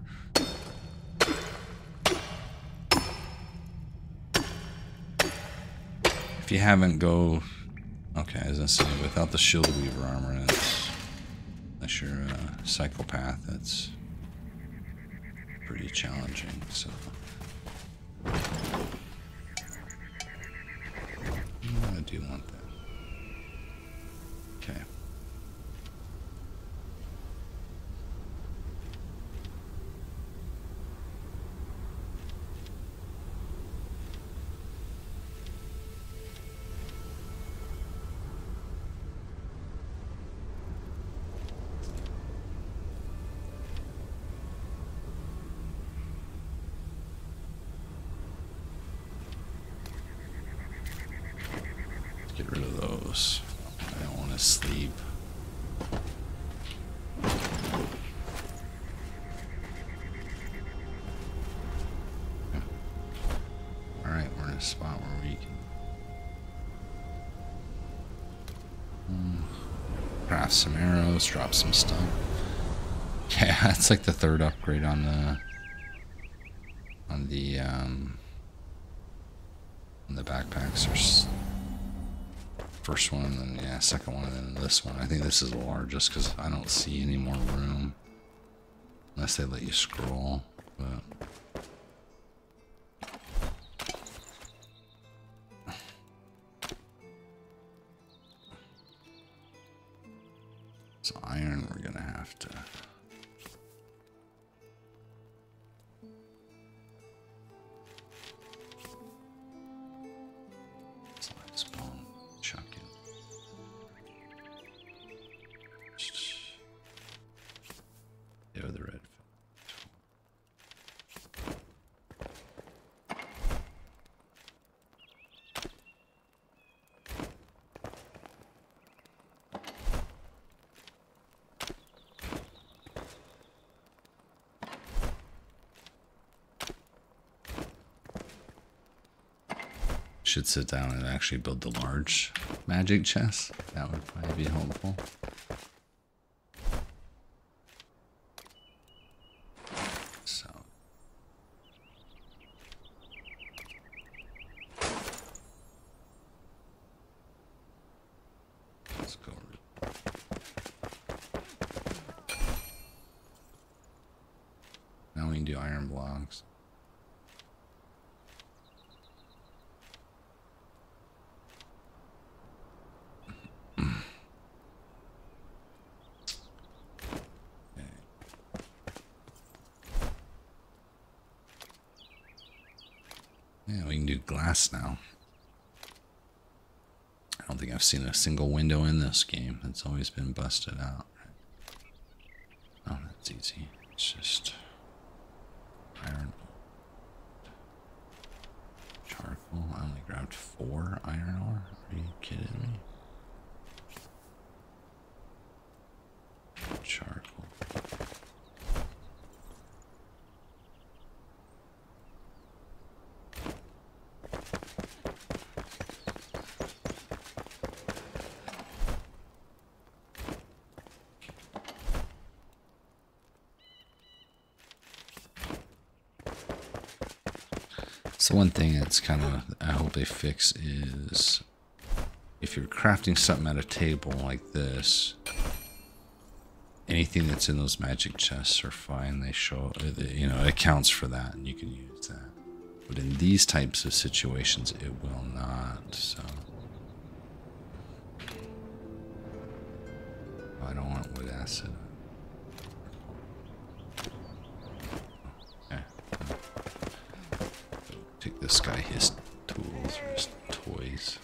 If you haven't, go. Okay, as I say, without the shield weaver armor, unless you're a psychopath, that's pretty challenging. So I do want that. Okay. Get rid of those. I don't want to sleep. Alright, we're in a spot where we can craft some arrows, drop some stuff. Yeah, that's like the third upgrade on the backpacks. There's first one, and then yeah, second one, and then this one. I think this is the largest because I don't see any more room unless they let you scroll. But so iron, we're gonna have to. The red. Should sit down and actually build the large magic chest. That would probably be helpful. Now we can do iron blocks. Yeah, we can do glass now. I don't think I've seen a single window in this game. It's always been busted out. Oh, that's easy. It's just iron. Charcoal. I only grabbed 4 iron ore. Are you kidding me? Charcoal. So one thing that's kind of, I hope they fix is if you're crafting something at a table like this, anything that's in those magic chests are fine. They show, you know, it accounts for that and you can use that. But in these types of situations, it will not. So I don't want wood acid. Take this guy his tools or his toys.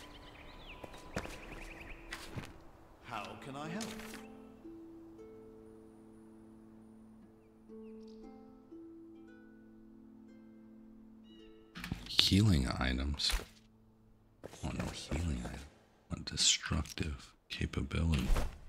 How can I help? Healing items. I want no healing item. I want destructive capability.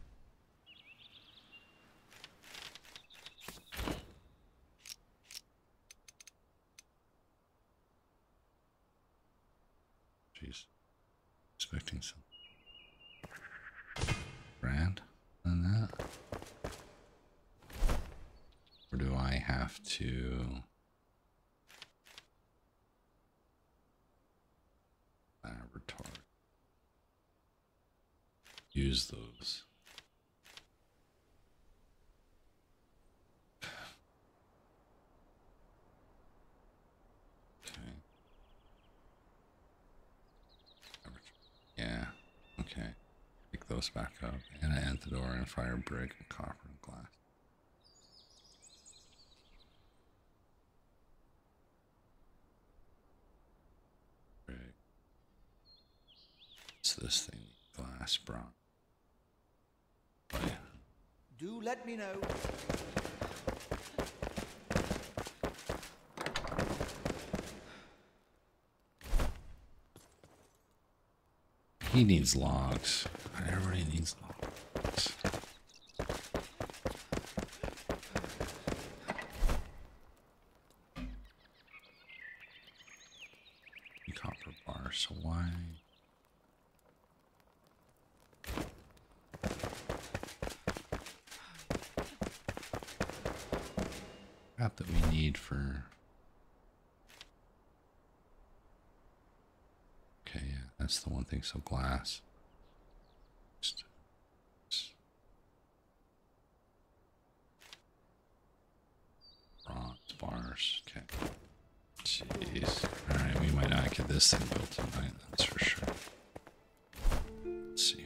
Jeez. Expecting some brand on that. have to laboratory. Use those. Okay. Yeah. Okay. Pick those back up. And an anthidor and fire brick and copper and glass. Brick. What's this thing? Glass bronze. Oh, yeah. Do let me know. He needs logs. Everybody needs logs. Copper bar, so why? Crap that we need for. Okay, yeah, that's the one thing. So glass. Bronze bars. Okay. Jeez. Alright, we might not get this thing built tonight, that's for sure. Let's see.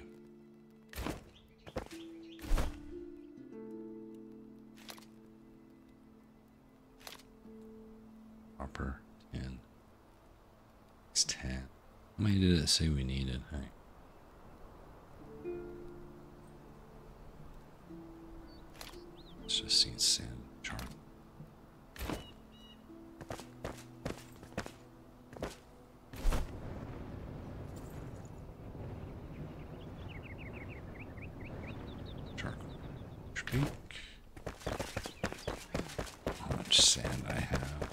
Copper 10. It's 10. How many did it say we needed? Hey. It's just seen sand charcoal. How much sand I have.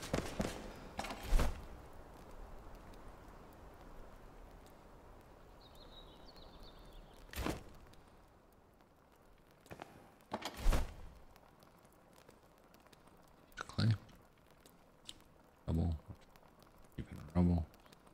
Clay. Rubble. Keeping rubble.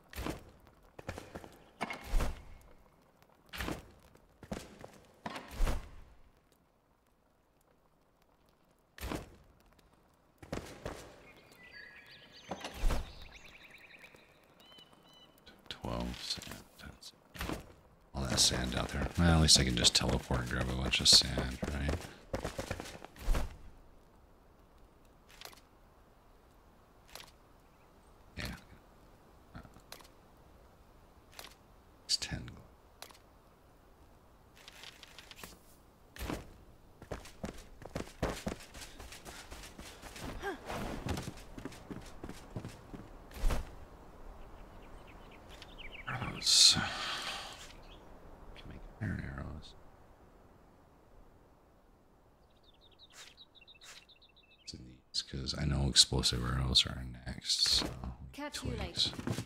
Sand. That's all that sand out there. Well, at least I can just teleport and grab a bunch of sand, right? Yeah. It's 10. Arrows. Can make iron arrows. To these, because I know explosive arrows are next. So Catch you twigs. later.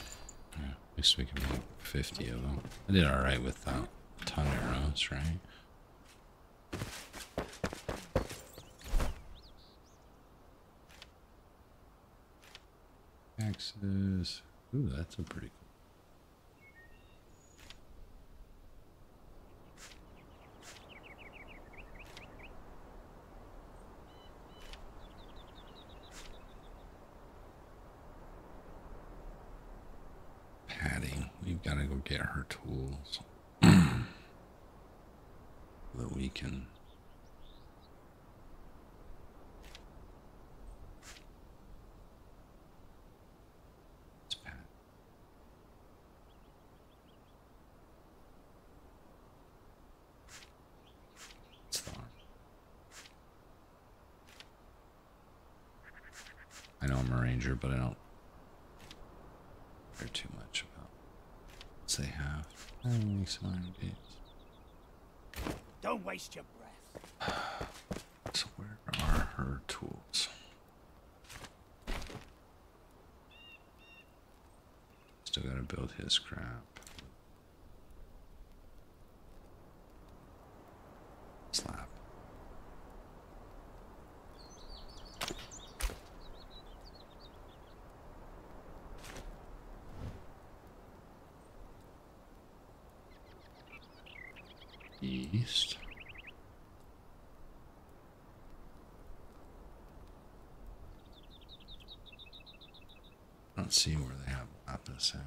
At least we can make 50 of them. I did alright with that. A ton of arrows, right? Axes. Ooh, that's a pretty cool. Patty, we've got to go get her tools so that we can. It's Pat. It's Thorn. I know I'm a ranger, but I don't care too much about what they have. Only some iron gates. Don't waste your breath. So where are her tools? Still gotta build his crap. Slap. East. I don't see where they have lapis at.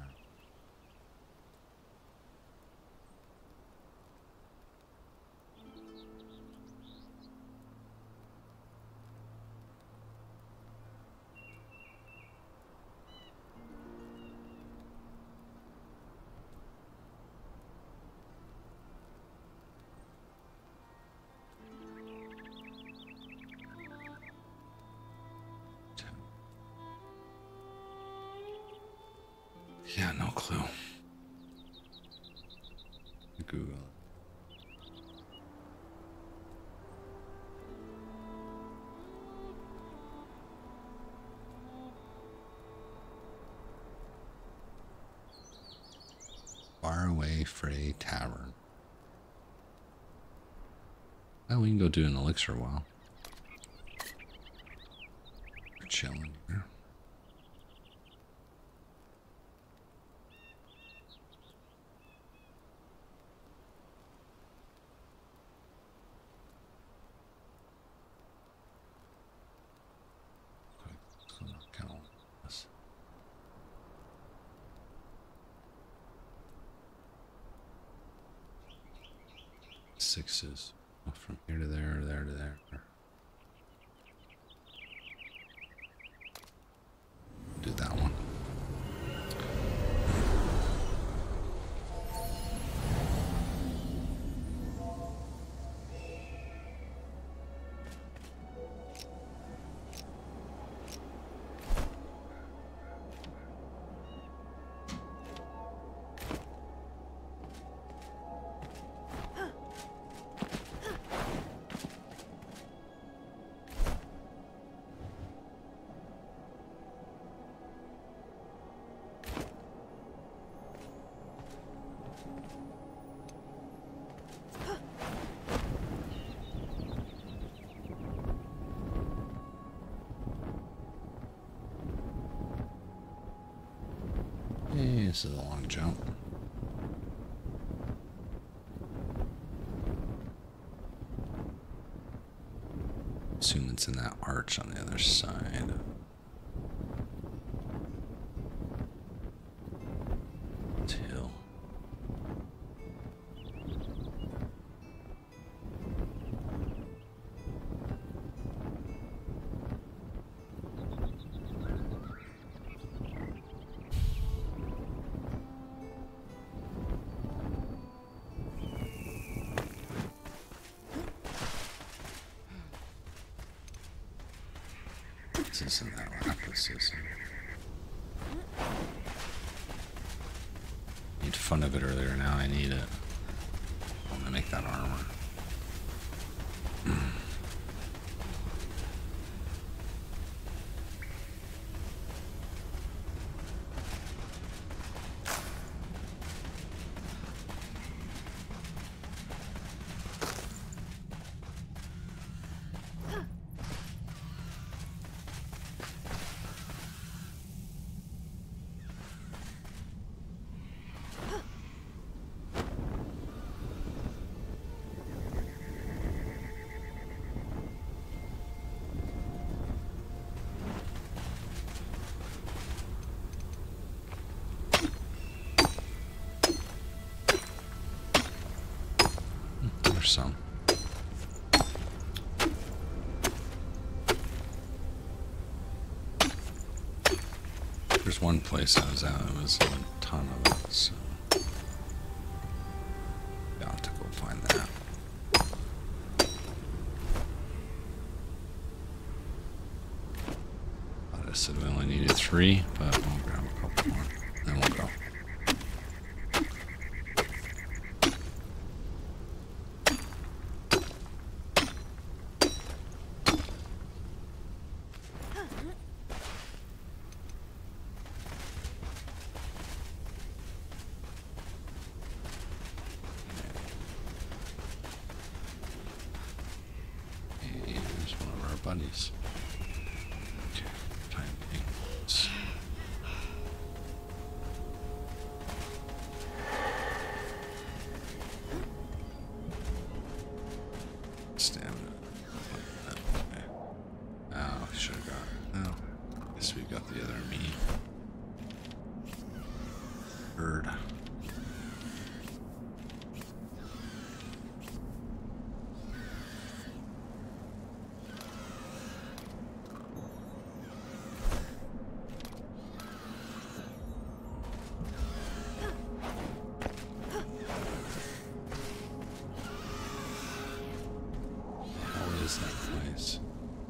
Yeah, no clue. Google it. Faraway Fray Tavern. Oh, we can go do an elixir while we're chilling here. Sixes. Oh, from here to there, there to there. Do that one. Hey, this is a long jump. Assume it's in that arch on the other side. It's hill. This isn't that lapis, is it? Need fun of it earlier, now I need it. I'm gonna make that armor. so. There's one place I was at, it was a ton of it, so. Got to go find that. I said we only needed 3, but we'll grab a couple more, then we'll go. Here's one of our buddies. Time things. Stamina. Oh, should have got. Oh, guess we got the other me. Bird. What is that place?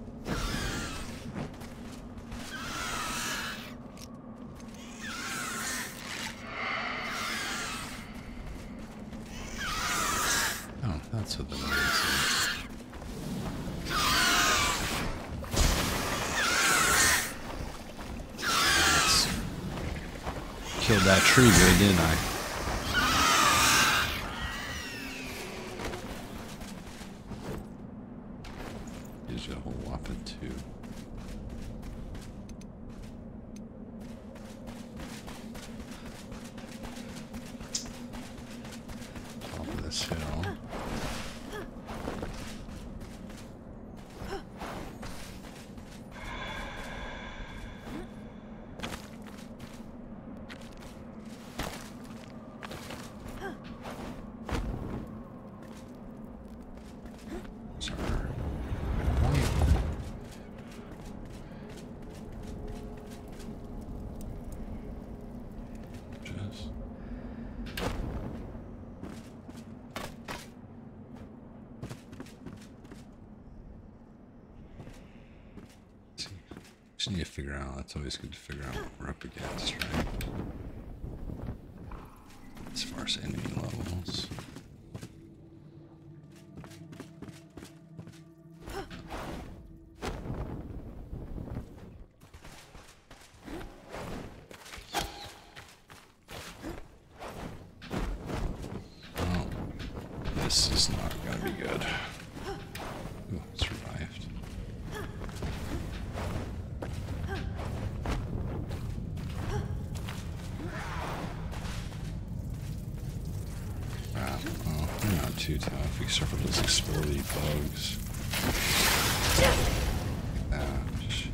Oh, that's what the noise is. Killed that tree good, didn't I? Gives you a whole whopping 2. Top of this hill. Sorry. Just. See, just need to figure out. It's always good to figure out what we're up against, right? As far as enemy levels. Oh, this is not gonna be good. Ooh, survived. Wow, well, they're not too tough, except for those explodey bugs. Ouch.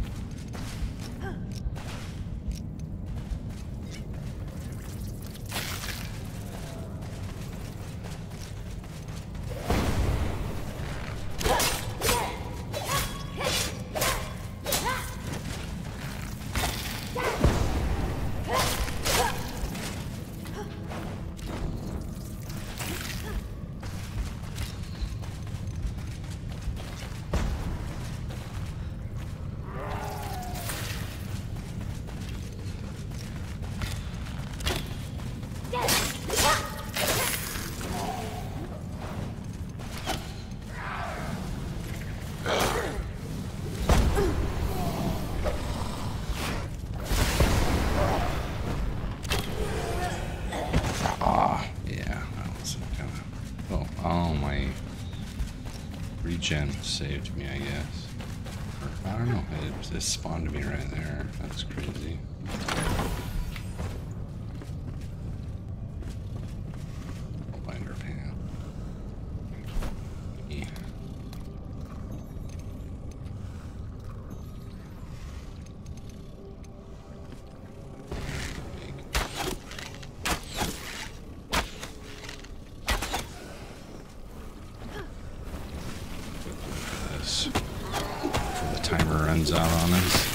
Regen saved me, I guess. Or, I don't know. It just spawned me right there. That's crazy. Binder pan. Yeah. runs out on us.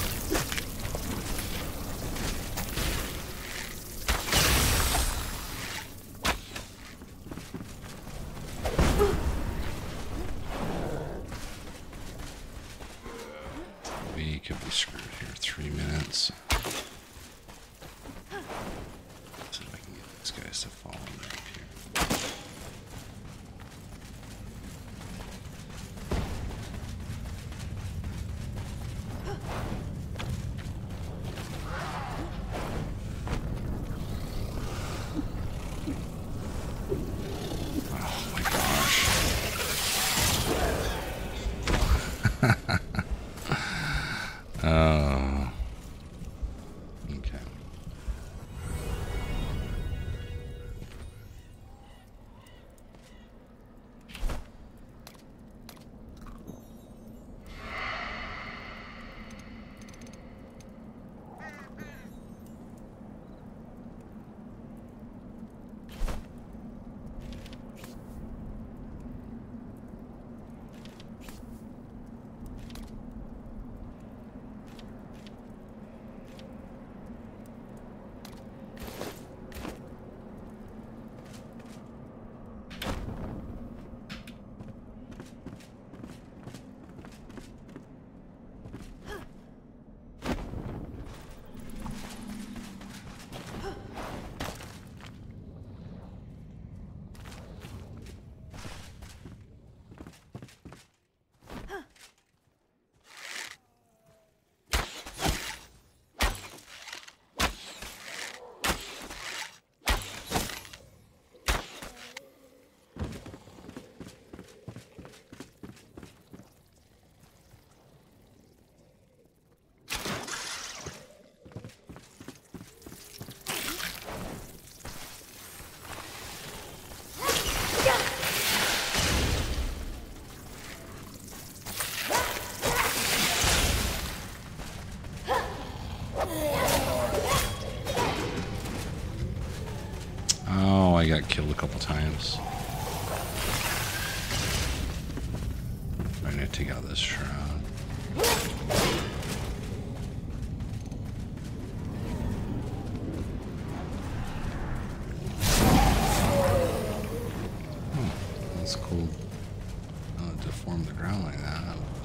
We could be screwed here. 3 minutes. See if I can get these guys to follow me up here. Oh my gosh. Oh. Okay. Oh, I got killed a couple times. I need to take out this shroud. Oh, that's cool. Deform the ground like that.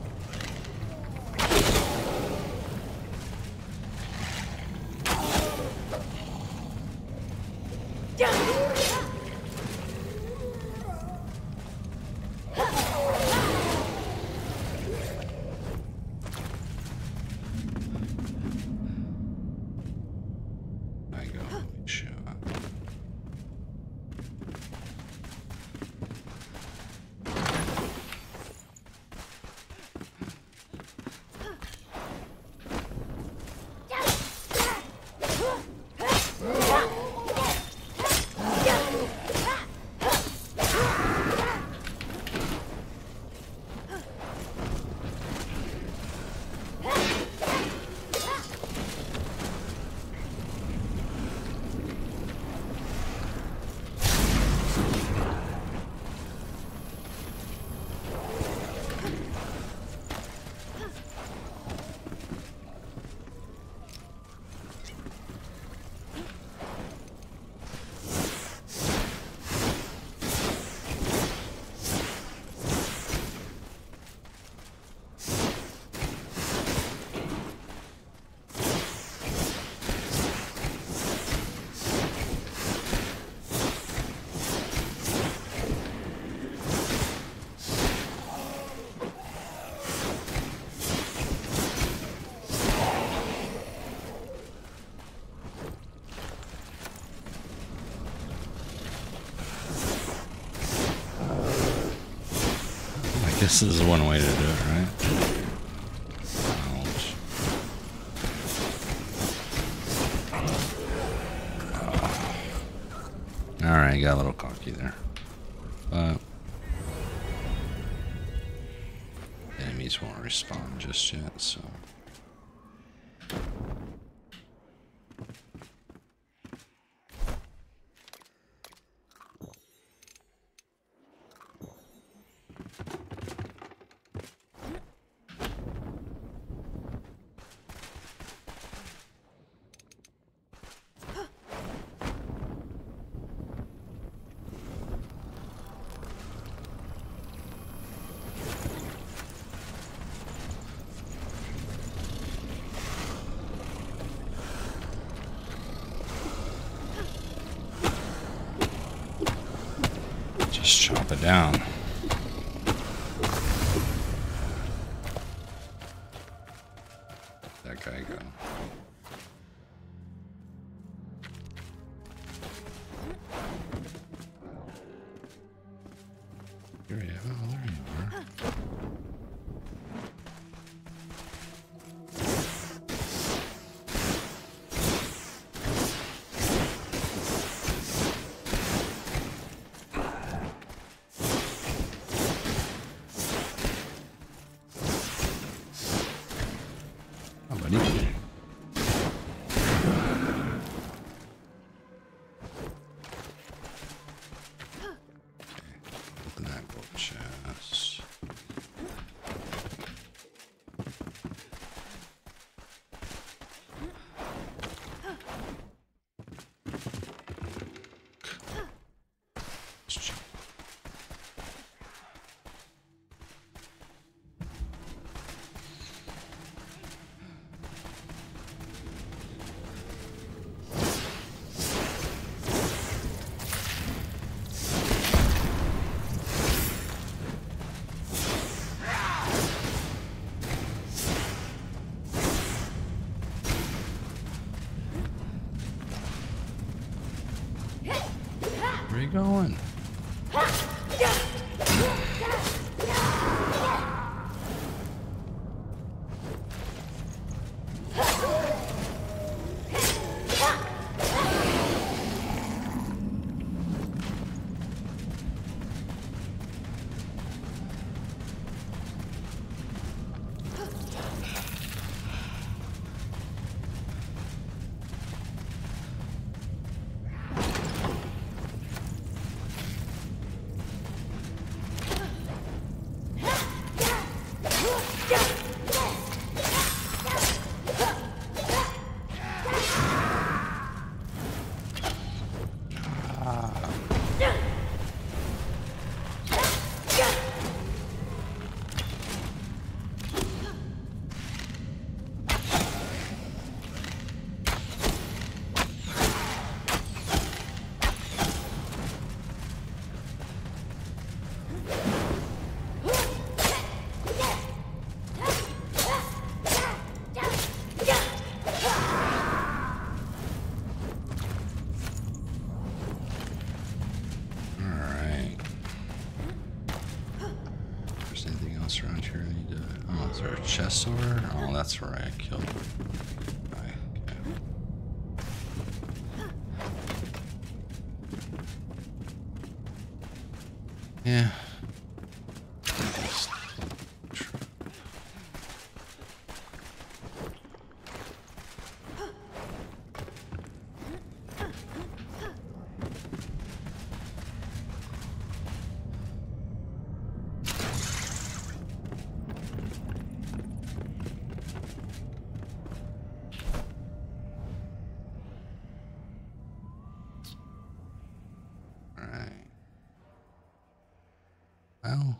I go, shit. This is one way to do it, right? Ouch. Alright, got a little cocky there. But enemies won't respawn just yet, so. Just chop it down. That guy go. Here we go. Oh, there you are. Oh, buddy. Open that gold chest. Let's check. Where are you going? Around here, I need to. Oh, is there a chest over? Oh, that's where I killed him. Okay. Yeah. Well,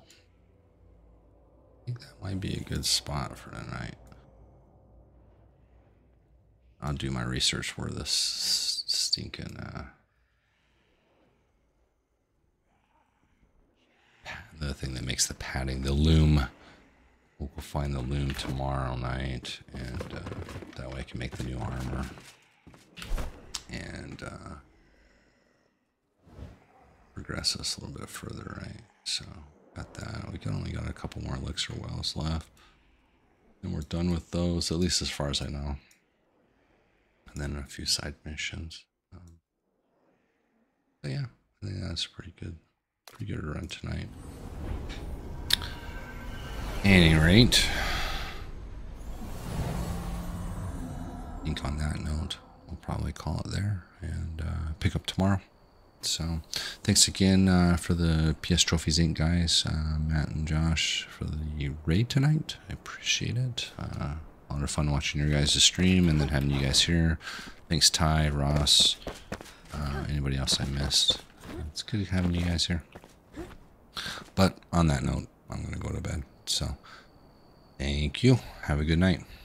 I think that might be a good spot for tonight. I'll do my research where this stinking the thing that makes the padding, the loom. We'll go find the loom tomorrow night, and that way I can make the new armor. And progress this a little bit further, right? So got that. We only got a couple more elixir wells left, and we're done with those, at least as far as I know. And then a few side missions. But yeah, I think that's pretty good run tonight. At any rate, I think on that note, we'll probably call it there and pick up tomorrow. So thanks again for the PS Trophies Inc. guys, Matt and Josh, for the raid tonight. I appreciate it. A lot of fun watching your guys' stream and then having you guys here. Thanks Ty, Ross, anybody else I missed. It's good having you guys here. But on that note, I'm going to go to bed. So thank you. Have a good night.